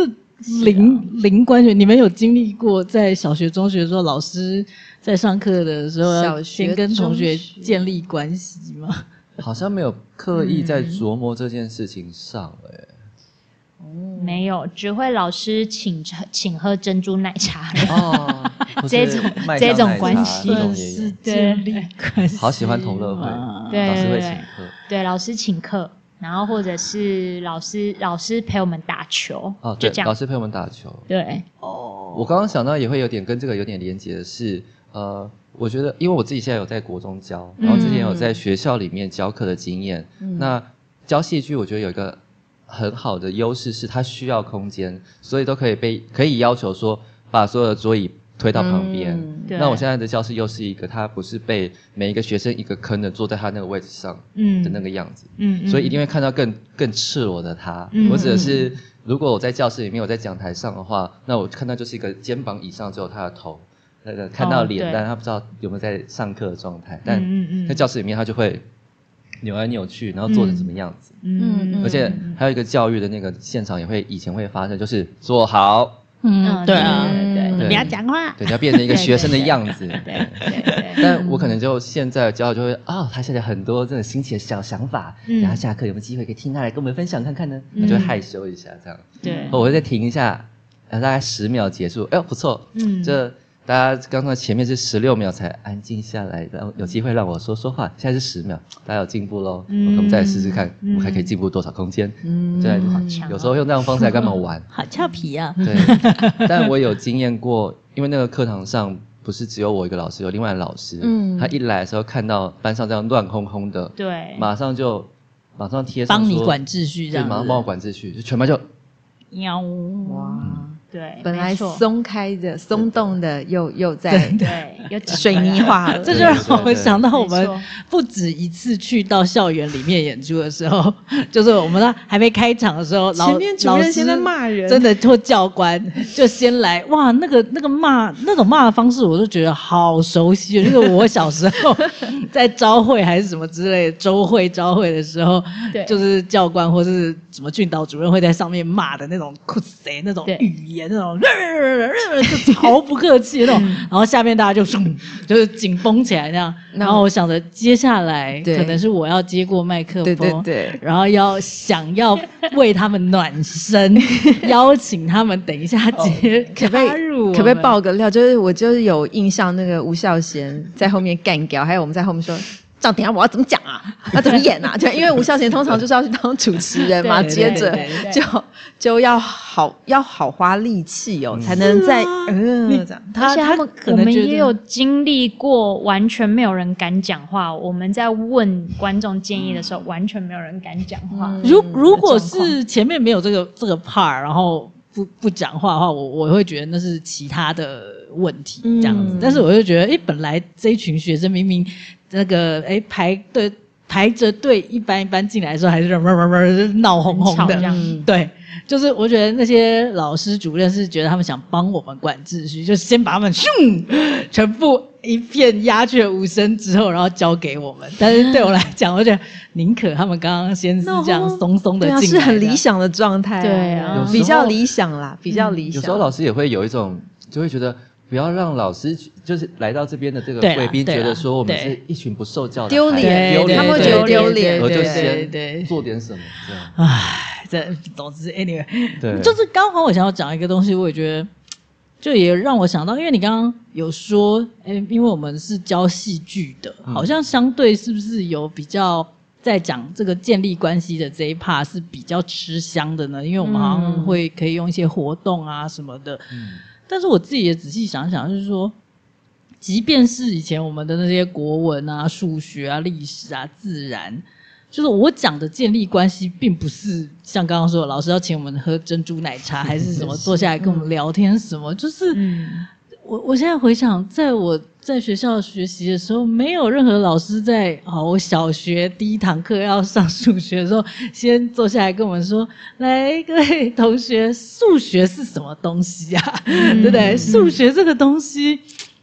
Speaker 4: 零零关学，你们有经历过在小学、中学的时候，老师在上课的时候要先跟同学建立关系吗？
Speaker 3: 好像没有刻意在琢磨这件事情上哎、欸。
Speaker 2: 没有，只会老师请请喝珍珠奶茶
Speaker 3: 哦，
Speaker 2: 这种这种关系
Speaker 3: 这种也有，
Speaker 4: 建立关系。
Speaker 3: 好喜欢同乐会，
Speaker 2: 对
Speaker 3: 老师会请客，
Speaker 2: 对，老师请客，然后或者是老师老师陪我们打球，
Speaker 3: 哦，对，
Speaker 2: 就这样，
Speaker 3: 老师陪我们打球，
Speaker 2: 对，
Speaker 4: 哦，
Speaker 3: 我刚刚想到也会有点跟这个有点连结的是，呃，我觉得因为我自己现在有在国中教，然后之前有在学校里面教课的经验，嗯、那教戏剧我觉得有一个很好的优势是它需要空间，所以都可以被可以要求说把所有的桌椅推到旁边。嗯、那我现在的教室又是一个，它不是被每一个学生一个坑的坐在他那个位置上的那个样子，嗯，所以一定会看到更更赤裸的他。嗯、我指的是，如果我在教室里面，我在讲台上的话，那我看到就是一个肩膀以上只有他的头，那个看到脸，哦、但他不知道有没有在上课的状态。但在教室里面，他就会扭来扭去，然后做成什么样子。嗯，而且还有一个教育的那个现场也会以前会发生，就是坐好。
Speaker 4: 嗯，对啊，
Speaker 2: 对，不要讲话，
Speaker 3: 对，要变成一个学生的样子。
Speaker 2: 对对对。
Speaker 3: 但我可能就现在教就会哦，他现在很多这种新奇的小想法，然后下课有没有机会可以听他来跟我们分享看看呢？我就会害羞一下这样。
Speaker 2: 对，
Speaker 3: 我会再停一下，大概十秒结束。哎呦，不错，嗯，这。大家刚刚前面是十六秒才安静下来，然后有机会让我说说话，现在是十秒，大家有进步咯。嗯、我们再来试试看，嗯、我们还可以进步多少空间？嗯，对，有时候用这样的方式来跟他们玩，
Speaker 4: 好俏皮啊！
Speaker 3: 对，但我有经验过，因为那个课堂上不是只有我一个老师，有另外的老师，嗯，他一来的时候看到班上这样乱哄哄的，
Speaker 2: 对，
Speaker 3: 马上就马上贴上
Speaker 4: 帮你管秩序，这样，
Speaker 3: 对，马上帮我管秩序，就全班就，
Speaker 4: 喵，
Speaker 2: 哇。嗯对，
Speaker 1: 本来松开的、松动的，又又在
Speaker 2: 对，又
Speaker 1: 水泥化了。
Speaker 4: 这就让我们想到，我们不止一次去到校园里面演出的时候，就是我们还没开场的时候，
Speaker 1: 前面主任先在骂人，
Speaker 4: 真的或教官就先来，哇，那个那个骂那种骂的方式，我都觉得好熟悉，就是我小时候在朝会还是什么之类的周会朝会的时候，就是教官或是什么训导主任会在上面骂的那种酷谁那种语言。那种就毫不客气的那种，然后下面大家就就是紧绷起来那样。然后我想着接下来可能是我要接过麦克风，
Speaker 1: 对对对，
Speaker 4: 然后要想要为他们暖身，邀请他们等一下接
Speaker 1: 可不可以可不可以爆个料？就是我就是有印象，那个吴孝贤在后面干掉，还有我们在后面说。这样等一下我要怎么讲啊？要怎么演啊？对，因为吴孝贤通常就是要去当主持人嘛，接着就就要好要好花力气哦，才能在嗯这样。
Speaker 2: 而且他们我们也有经历过，完全没有人敢讲话。我们在问观众建议的时候，完全没有人敢讲话。
Speaker 4: 如如果是前面没有这个这个 part， 然后不不讲话的话，我我会觉得那是其他的问题这样子。但是我就觉得，哎，本来这一群学生明明。那个哎排队排着队一班一班进来的时候还是闹哄哄的，对，就是我觉得那些老师主任是觉得他们想帮我们管秩序，就先把他们咻全部一片鸦雀无声之后，然后交给我们。但是对我来讲，我觉得宁可他们刚刚先是这样松松的进来，
Speaker 1: 是很理想的状态，
Speaker 2: 对啊，
Speaker 1: 比较理想啦，比较理想。
Speaker 3: 有时候老师也会有一种，就会觉得。不要让老师就是来到这边的这个贵宾觉得说我们是一群不受教的
Speaker 1: 丢脸，
Speaker 3: 丢脸，
Speaker 1: 他们会觉得丢脸，
Speaker 3: 我就先做点什么这样。
Speaker 4: 唉，这总之 anyway， 对，就是刚好我想要讲一个东西，我也觉得就也让我想到，因为你刚刚有说，哎，因为我们是教戏剧的，嗯、好像相对是不是有比较在讲这个建立关系的这一 part 是比较吃香的呢？因为我们好像会可以用一些活动啊什么的。嗯，但是我自己也仔细想想，就是说，即便是以前我们的那些国文啊、数学啊、历史啊、自然，就是我讲的建立关系，并不是像刚刚说的老师要请我们喝珍珠奶茶，还是什么坐下来跟我们聊天什么，就是我我现在回想，在我在学校学习的时候，没有任何老师在好，我小学第一堂课要上数学的时候，先坐下来跟我们说，来各位同学，数学是什么东西啊？嗯、对不对？数学这个东西，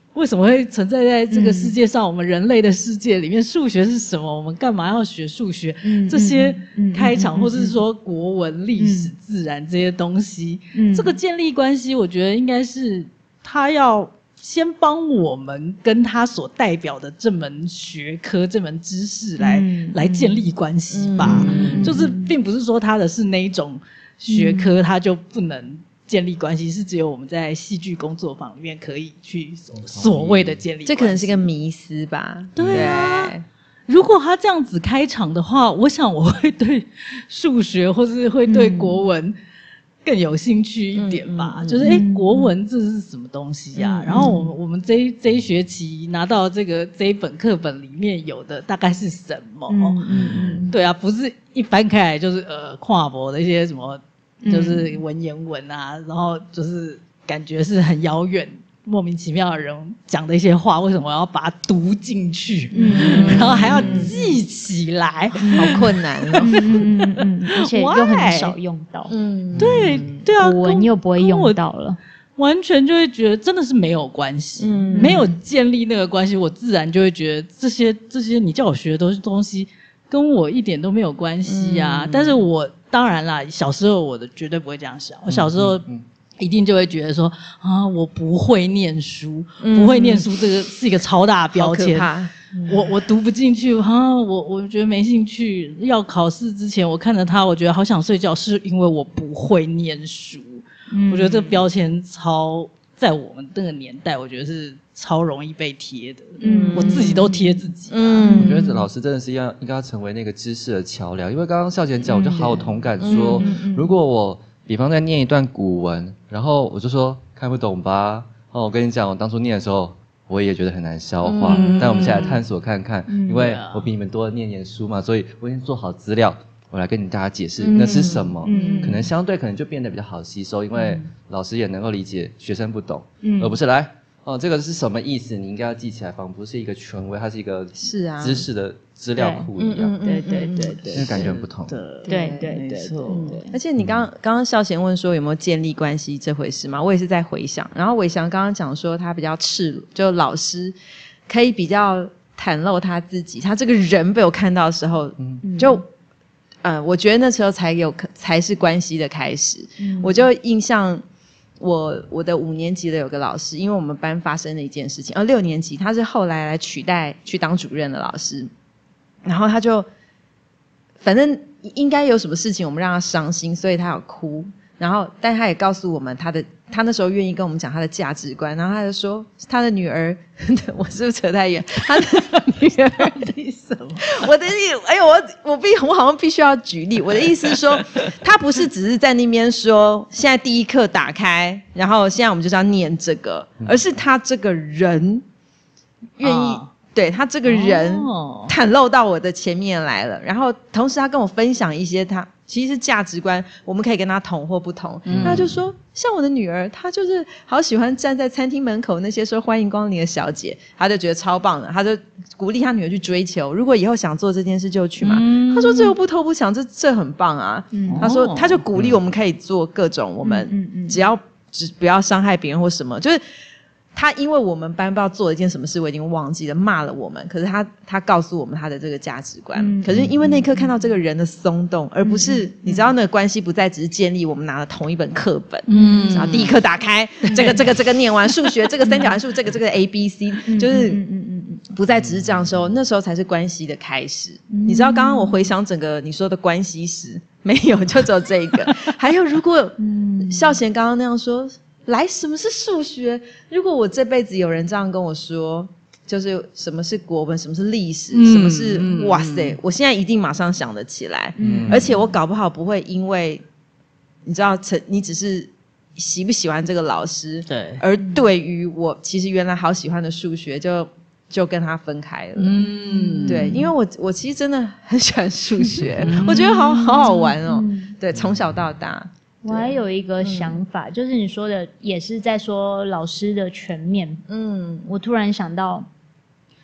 Speaker 4: 为什么会存在在这个世界上？嗯、我们人类的世界里面，数学是什么？我们干嘛要学数学？嗯、这些开场，嗯、或是说国文、历史、嗯、自然这些东西，嗯、这个建立关系，我觉得应该是他要先帮我们跟他所代表的这门学科、这门知识来、嗯、来建立关系吧。嗯、就是并不是说他的是那一种学科，他就不能建立关系，是只有我们在戏剧工作坊里面可以去所谓的建立关系。
Speaker 1: 这可能是个迷思吧。
Speaker 4: 对啊，对，如果他这样子开场的话，我想我会对数学或是会对国文更有兴趣一点吧。嗯、就是哎、欸，国文这是什么东西啊？嗯、然后我们我们这一这一学期拿到这个这一本课本里面有的大概是什么？嗯嗯，对啊，不是一翻开来就是呃跨博的一些什么。就是文言文啊，嗯、然后就是感觉是很遥远、莫名其妙的人讲的一些话，为什么我要把它读进去？嗯，然后还要记起来，
Speaker 1: 嗯、好困难哦。
Speaker 2: 嗯嗯嗯，而且又很少用到。
Speaker 4: 嗯，对对啊，
Speaker 2: 古文又不会用到了，
Speaker 4: 完全就会觉得真的是没有关系，嗯、没有建立那个关系，我自然就会觉得这些这些你叫我学的都是东西。跟我一点都没有关系啊！嗯、但是我当然啦，小时候我的绝对不会这样想。我小时候一定就会觉得说啊，我不会念书，嗯、不会念书这个是一个超大的标签。嗯、我我读不进去啊，我我觉得没兴趣。要考试之前，我看着他，我觉得好想睡觉，是因为我不会念书。嗯、我觉得这个标签超在我们那个年代，我觉得是超容易被贴的。嗯，我自己都贴自己。
Speaker 3: 嗯，我觉得老师真的是要应该要成为那个知识的桥梁，因为刚刚孝贤讲，我就好有同感说，嗯、如果我比方在念一段古文，然后我就说看不懂吧，哦，我跟你讲，我当初念的时候。我也觉得很难消化，嗯、但我们现在探索看看，嗯、因为我比你们多念念书嘛，所以我已经做好资料，我来跟你大家解释那是什么，嗯、可能相对可能就变得比较好吸收，因为老师也能够理解学生不懂，嗯、而不是来哦这个是什么意思，你应该要记起来，仿佛是一个权威，它是一个
Speaker 1: 是啊
Speaker 3: 知识的资料库一样，
Speaker 2: 对对对对，
Speaker 3: 那感觉很不同，
Speaker 2: 对对对对对。
Speaker 1: 而且你刚刚刚孝贤问说有没有建立关系这回事嘛，我也是在回想，然后伟翔刚刚讲说他比较赤裸，就老师可以比较袒露他自己，他这个人被我看到的时候，嗯、就呃，我觉得那时候才有才是关系的开始，嗯、我就印象。我我的五年级的有个老师，因为我们班发生了一件事情，而、哦、六年级他是后来来取代去当主任的老师，然后他就反正应该有什么事情我们让他伤心，所以他有哭，然后但他也告诉我们他的他那时候愿意跟我们讲他的价值观，然后他就说他的女儿我是不是扯太远，他的女儿
Speaker 4: 为什么
Speaker 1: 我的意哎呦我我必我好像必须要举例，我的意思是说他不是只是在那边说现在第一课打开，然后现在我们就是要念这个，而是他这个人愿意、哦对他这个人袒露到我的前面来了，然后同时他跟我分享一些他其实价值观，我们可以跟他同或不同。嗯、他就说，像我的女儿，她就是好喜欢站在餐厅门口那些说欢迎光临的小姐，他就觉得超棒的，他就鼓励他女儿去追求。如果以后想做这件事就去嘛。嗯、他说这又不偷不抢，这这很棒啊。嗯、他说他就鼓励我们可以做各种，我们只要只不要伤害别人或什么，就是。他因为我们班不知道做了一件什么事，我已经忘记了，骂了我们。可是他他告诉我们他的这个价值观。嗯、可是因为那一刻看到这个人的松动，嗯、而不是、嗯、你知道那个关系不再只是建立我们拿了同一本课本，嗯，然后第一课打开，这个这个这个念完数学，这个三角函数，这个这个 A B C， 就是不再只是这样说，那时候才是关系的开始。嗯、你知道刚刚我回想整个你说的关系史，没有就只有这一个，还有如果孝贤刚刚那样说。来，什么是数学？如果我这辈子有人这样跟我说，就是什么是国文，什么是历史，嗯、什么是、嗯、哇塞，我现在一定马上想得起来。嗯、而且我搞不好不会因为你知道，你只是喜不喜欢这个老师，对，而对于我其实原来好喜欢的数学就就跟他分开了。嗯，对，因为我我其实真的很喜欢数学，嗯、我觉得好好好玩哦。嗯、对，从小到大。
Speaker 2: 我还有一个想法，嗯、就是你说的也是在说老师的全面。嗯，我突然想到，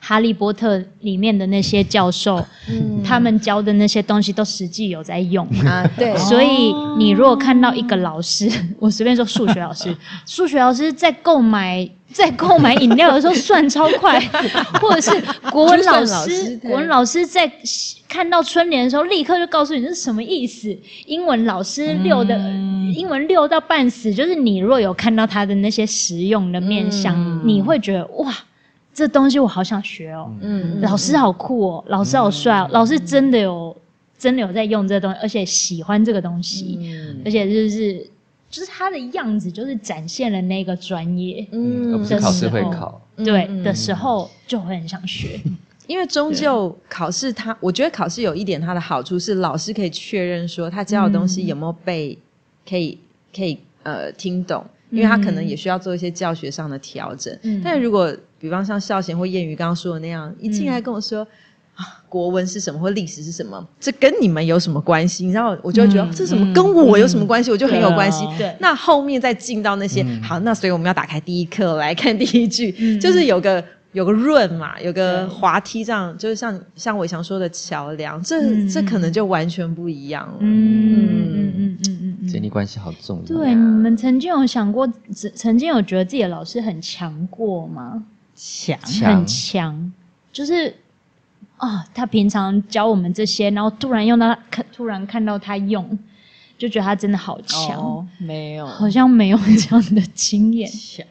Speaker 2: 哈利波特里面的那些教授，
Speaker 1: 嗯
Speaker 2: 他们教的那些东西都实际有在用
Speaker 1: 啊，对，
Speaker 2: 所以你如果看到一个老师，我随便说数学老师，数学老师在购买在购买饮料的时候算超快，或者是国文老
Speaker 1: 珠算老师
Speaker 2: 师，
Speaker 1: 对
Speaker 2: 国文老师在看到春联的时候，立刻就告诉你这是什么意思。英文老师溜的、
Speaker 4: 嗯、
Speaker 2: 英文溜到半死，就是你若有看到他的那些实用的面向，
Speaker 1: 嗯、
Speaker 2: 你会觉得哇。这东西我好想学哦，
Speaker 1: 嗯，
Speaker 2: 老师好酷哦，老师好帅哦，嗯、老师真的有真的有在用这个东西，而且喜欢这个东西，嗯、而且就是就是他的样子，就是展现了那个专业，
Speaker 3: 嗯，而不是考试会考，
Speaker 2: 对、
Speaker 1: 嗯、
Speaker 2: 的时候就会很想学，
Speaker 1: 因为终究考试它，我觉得考试有一点它的好处是老师可以确认说他教的东西有没有被可以可以呃听懂。因为他可能也需要做一些教学上的调整，嗯、但如果比方像孝贤或燕瑜刚刚说的那样，一进来跟我说、嗯、啊，国文是什么或历史是什么，这跟你们有什么关系？你知道，我就会觉得、嗯、这什么跟我有什么关系？嗯、我就很有关系。
Speaker 2: 对，
Speaker 1: 那后面再进到那些、嗯、好，那所以我们要打开第一课来看第一句，嗯、就是有个有个润嘛，有个滑梯，这样就是像像伟翔说的桥梁，这、嗯、这可能就完全不一样了。
Speaker 2: 嗯嗯嗯嗯嗯。
Speaker 3: 建立关系好重要。
Speaker 2: 对，你们曾经有想过，曾经有觉得自己的老师很强过吗？
Speaker 4: 强，
Speaker 2: 很强，就是啊、哦，他平常教我们这些，然后突然用到，突然看到他用，就觉得他真的好强。
Speaker 4: 哦，没有，
Speaker 2: 好像没有这样的经验。
Speaker 4: 强，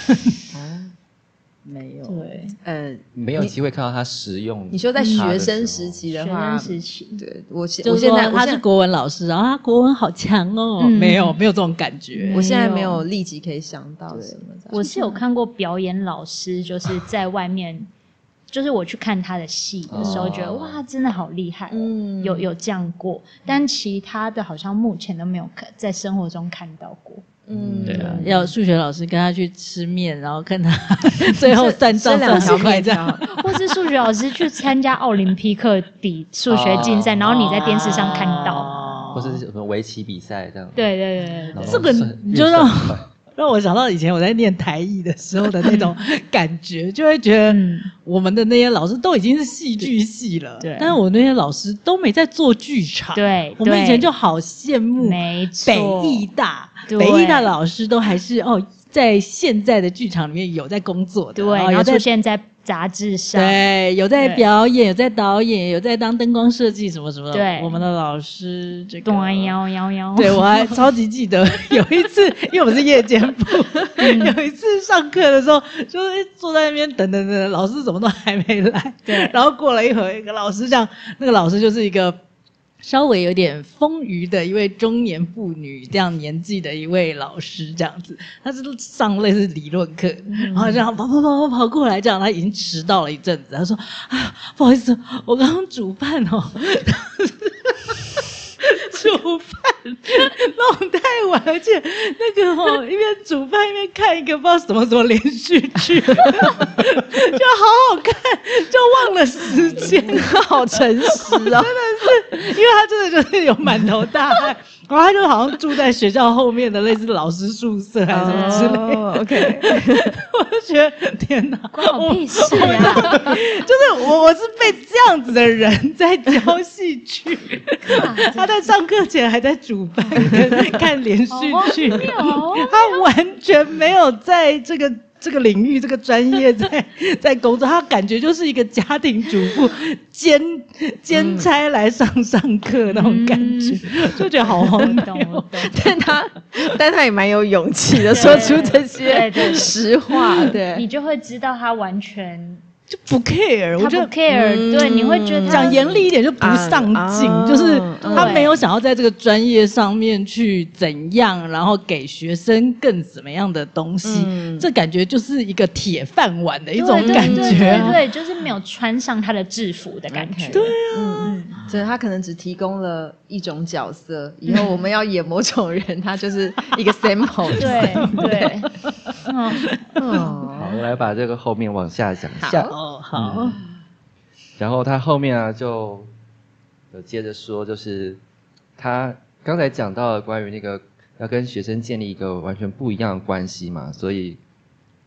Speaker 4: 没有，
Speaker 2: 对，
Speaker 1: 呃，
Speaker 3: 没有机会看到他实用。
Speaker 1: 你说在学生时期的话，
Speaker 2: 学生时期，
Speaker 1: 对我现
Speaker 4: 我现在他是国文老师，然后他国文好强哦，嗯、没有没有这种感觉。
Speaker 1: 我现在没有立即可以想到什么。
Speaker 2: 我是有看过表演老师，就是在外面，就是我去看他的戏的时候，觉得、哦、哇，真的好厉害、哦，嗯，有有这样过，但其他的好像目前都没有在生活中看到过。
Speaker 1: 嗯，
Speaker 4: 对啊，要数学老师跟他去吃面，然后看他最后算账算好快这样，
Speaker 2: 或是数学老师去参加奥林匹克比数学竞赛，哦、然后你在电视上看到，
Speaker 3: 哦、或是什么围棋比赛这样。
Speaker 2: 对对对对，
Speaker 4: 这个你就让让我想到以前我在念台艺的时候的那种感觉，就会觉得我们的那些老师都已经是戏剧系了，对，但是我那些老师都没在做剧场，
Speaker 2: 对，
Speaker 4: 我们以前就好羡慕，
Speaker 2: 没错，
Speaker 4: 北艺大，北艺大的老师都还是哦，在现在的剧场里面有在工作的，
Speaker 2: 对，然后出现在杂志上，
Speaker 4: 对，有在表演，有在导演，有在当灯光设计什么什么的。
Speaker 2: 对，
Speaker 4: 我们的老师这个，
Speaker 2: 端幺幺幺，
Speaker 4: 对我还超级记得有一次，因为我们是夜间部，嗯、有一次上课的时候，就是坐在那边等等等，老师怎么都还没来。
Speaker 2: 对，
Speaker 4: 然后过了一会儿，一个老师这样，那个老师就是一个稍微有点丰腴的一位中年妇女这样年纪的一位老师这样子，他是上类似理论课，嗯、然后这样跑跑跑跑跑过来，这样他已经迟到了一阵子，他说：“啊，不好意思，我刚刚煮饭哦。”煮饭弄太晚，而且那个哦，一边煮饭一边看一个不知道什么什么连续剧，就好好看，就忘了时间，
Speaker 1: 好诚实哦，真
Speaker 4: 的是，因为他真的就是有满头大汗，然后他就好像住在学校后面的类似老师宿舍还是什么之类的。
Speaker 1: 哦、OK，
Speaker 4: 我就觉得天哪，
Speaker 2: 关我屁事啊！
Speaker 4: 就是我我是被这样子的人在教戏剧，他在上课前还在煮饭跟看连续剧，
Speaker 2: 哦、
Speaker 4: 他完全没有在这个这个领域这个专业在在工作，他感觉就是一个家庭主妇兼兼差来上上课那种感觉，嗯、就觉得好荒谬。
Speaker 1: 但他但他也蛮有勇气的，说出这些实话，对，
Speaker 2: 你就会知道他完全。
Speaker 4: 就不 care，
Speaker 2: 我觉得 care，、嗯、对，你会觉得
Speaker 4: 讲严厉一点就不上进，啊、就是他没有想要在这个专业上面去怎样，然后给学生更怎么样的东西，嗯、这感觉就是一个铁饭碗的一种感觉，
Speaker 2: 对对 对, 对, 对，就是没有穿上他的制服的感觉，
Speaker 1: okay,
Speaker 4: 对啊，嗯，
Speaker 1: 所以他可能只提供了一种角色，以后我们要演某种人，他就是一个 sample，
Speaker 2: 对对，
Speaker 3: 嗯，好，我来把这个后面往下讲一下。
Speaker 4: 哦，好、
Speaker 3: 嗯。然后他后面啊，就有接着说，就是他刚才讲到了关于那个要跟学生建立一个完全不一样的关系嘛，所以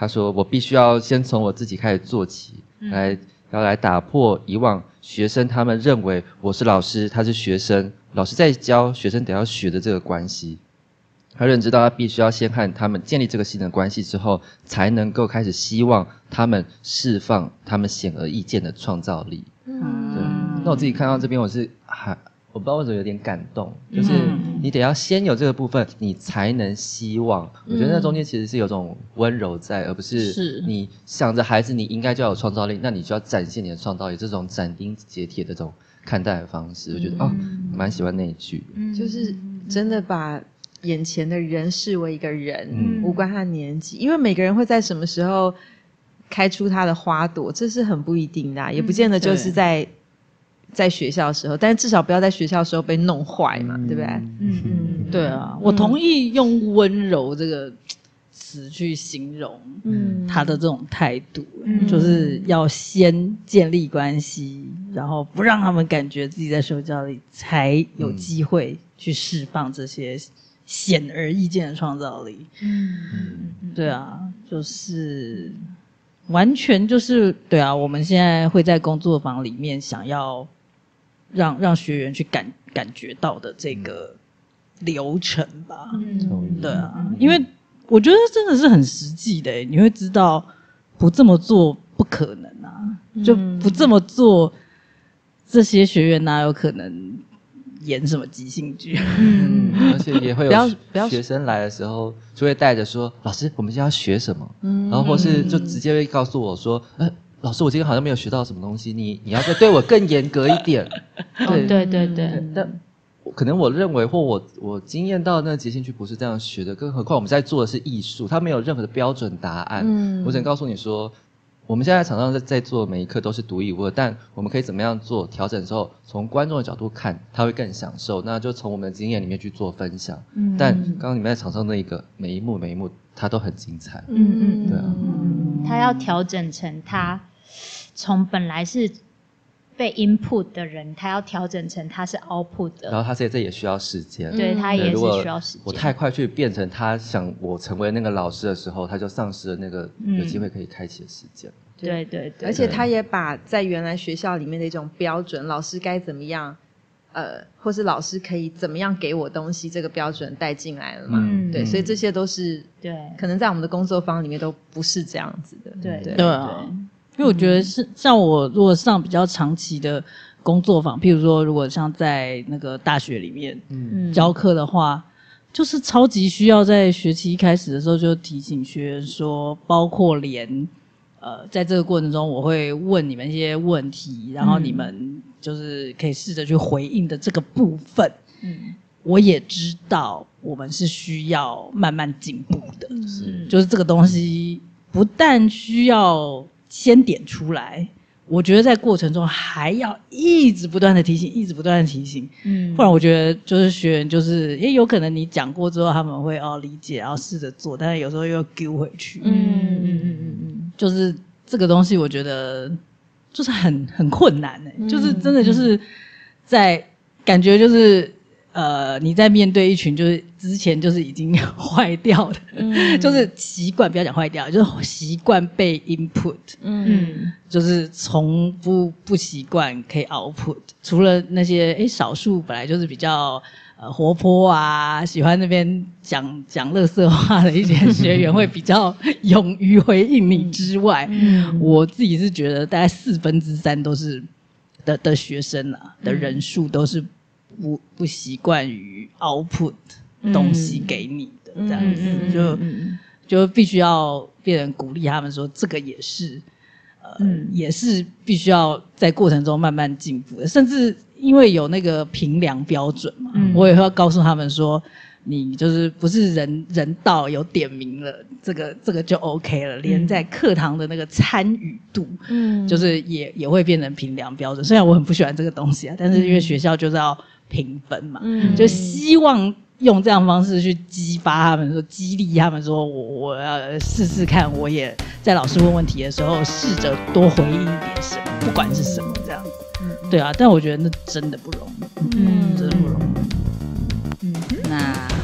Speaker 3: 他说我必须要先从我自己开始做起，嗯、来要来打破以往学生他们认为我是老师，他是学生，老师在教，学生得要学的这个关系。他认知到他必须要先和他们建立这个新的关系之后，才能够开始希望他们释放他们显而易见的创造力。嗯，对。那我自己看到这边，我是还我不知道为什么有点感动，就是你得要先有这个部分，你才能希望。我觉得那中间其实是有种温柔在，而不是你想着孩子你应该就要有创造力，那你就要展现你的创造力，这种斩钉截铁的这种看待的方式，我觉得哦，蛮喜欢那一句的，
Speaker 1: 就是真的把眼前的人视为一个人，
Speaker 3: 嗯、
Speaker 1: 无关他年纪，因为每个人会在什么时候开出他的花朵，这是很不一定的、啊嗯、也不见得就是在在学校的时候，但是至少不要在学校的时候被弄坏嘛、嗯、对不对？
Speaker 4: 嗯嗯，对啊，我同意用温柔这个词去形容他的这种态度、嗯、就是要先建立关系，然后不让他们感觉自己在受教里，才有机会去释放这些显而易见的创造力。嗯，对啊，就是完全就是对啊，我们现在会在工作坊里面想要让让学员去感感觉到的这个流程吧。嗯，对啊，因为我觉得真的是很实际的，你会知道不这么做不可能啊，就不这么做，这些学员哪有可能演什么即兴剧？
Speaker 3: 嗯，而且也会有学生来的时候，就会带着说：“老师，我们今天要学什么？”嗯，然后或是就直接会告诉我说：“呃，老师，我今天好像没有学到什么东西，你你要再对我更严格一点。”
Speaker 2: 对对对对。
Speaker 3: 但可能我认为或我我经验到的那个即兴剧不是这样学的，更何况我们在做的是艺术，它没有任何的标准答案。嗯，我只能告诉你说，我们现在场上在在做每一课都是独一无二，但我们可以怎么样做调整之后，从观众的角度看，他会更享受。那就从我们的经验里面去做分享。嗯，但刚刚你们在场上那一个每一幕每一幕，它都很精彩。
Speaker 2: 嗯嗯，
Speaker 3: 对啊，
Speaker 2: 他要调整成他从本来是被 input 的人，他要调整成他是 output 的，
Speaker 3: 然后他这这也需要时间，
Speaker 2: 对，他也是需要时间。
Speaker 3: 我太快去变成他想我成为那个老师的时候，他就丧失了那个有机会可以开启的时间。
Speaker 2: 嗯、对对对，
Speaker 1: 而且他也把在原来学校里面的一种标准，老师该怎么样，呃，或是老师可以怎么样给我东西，这个标准带进来了嘛。嗯，对，所以这些都是
Speaker 2: 对，
Speaker 1: 可能在我们的工作坊里面都不是这样子的。
Speaker 2: 对
Speaker 1: 对
Speaker 4: 对啊。因为我觉得是像我如果上比较长期的工作坊，譬如说如果像在那个大学里面教课的话，就是超级需要在学期一开始的时候就提醒学员说，包括连呃在这个过程中我会问你们一些问题，然后你们就是可以试着去回应的这个部分，嗯，我也知道我们是需要慢慢进步的，是就是这个东西不但需要先点出来，我觉得在过程中还要一直不断的提醒，一直不断的提醒，嗯，不然我觉得就是学员就是也有可能你讲过之后他们会哦理解，然后试着做，但是有时候又丢回去，嗯嗯嗯嗯嗯，就是这个东西我觉得就是很很困难欸，嗯，就是真的就是在感觉就是呃你在面对一群就是之前就是已经坏掉的，嗯，就是习惯不要讲坏掉，就是习惯被 input， 嗯，就是从不不习惯可以 output， 除了那些诶少数本来就是比较呃活泼啊，喜欢那边讲讲垃圾话的一些学员会比较勇于回应你之外，嗯，我自己是觉得大概四分之三都是的的学生啊的人数都是不不习惯于 output 东西给你的，嗯，这样子，嗯，就，嗯，就必须要变成鼓励他们说，这个也是，呃，嗯，也是必须要在过程中慢慢进步的，甚至因为有那个评量标准嘛，嗯，我也会要告诉他们说，你就是不是人人到有点名了，这个这个就 OK 了，连在课堂的那个参与度，嗯，就是也也会变成评量标准。虽然我很不喜欢这个东西啊，但是因为学校就是要评分嘛，嗯，就希望用这样的方式去激发他们，说激励他们说，我我要试试看，我也在老师问问题的时候，试着多回应一点什么，不管是什么这样子。嗯，对啊，但我觉得那真的不容易，嗯，真的不容易。嗯，那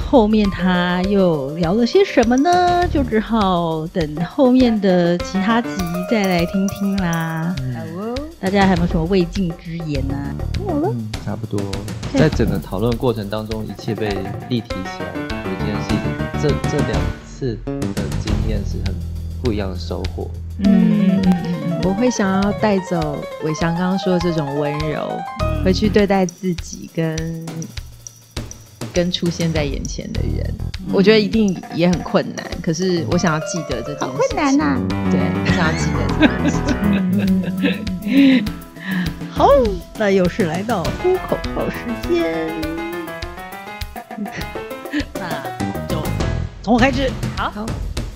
Speaker 4: 后面他又聊了些什么呢？就只好等后面的其他集再来听听啦。
Speaker 3: 嗯，
Speaker 4: 大家还有没有什么未尽之言呢、啊？没有了。
Speaker 3: 嗯，差不多。在整个讨论过程当中，一切被立体起来，有一件事情，这这两次的经验是很不一样的收获。
Speaker 1: 嗯，我会想要带走伟翔刚刚说的这种温柔，回去对待自己跟跟出现在眼前的人。嗯、我觉得一定也很困难，可是我想要记得这件事情。好困难呐、啊！对，我想要记得这件事情。
Speaker 4: 好，那又是来到呼口号时间，那就从我开始。
Speaker 2: 好。
Speaker 1: 好，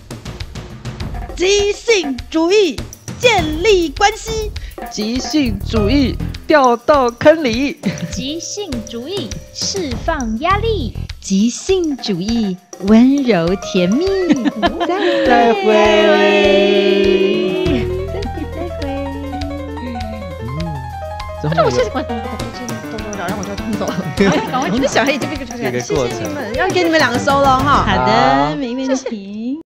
Speaker 4: 即兴主义建立关系，
Speaker 3: 即兴主义掉到坑里，
Speaker 2: 即兴主义释放压力，
Speaker 1: 即兴主义温柔甜蜜。再会，
Speaker 3: 再会，
Speaker 1: 再会，再会。
Speaker 3: 嗯，
Speaker 1: 那我现在我我动动然后我就冲走了。赶快去，小黑已经被这个
Speaker 3: 这个过程，
Speaker 1: 要给你们两个收了哈。
Speaker 4: 好的，没问题。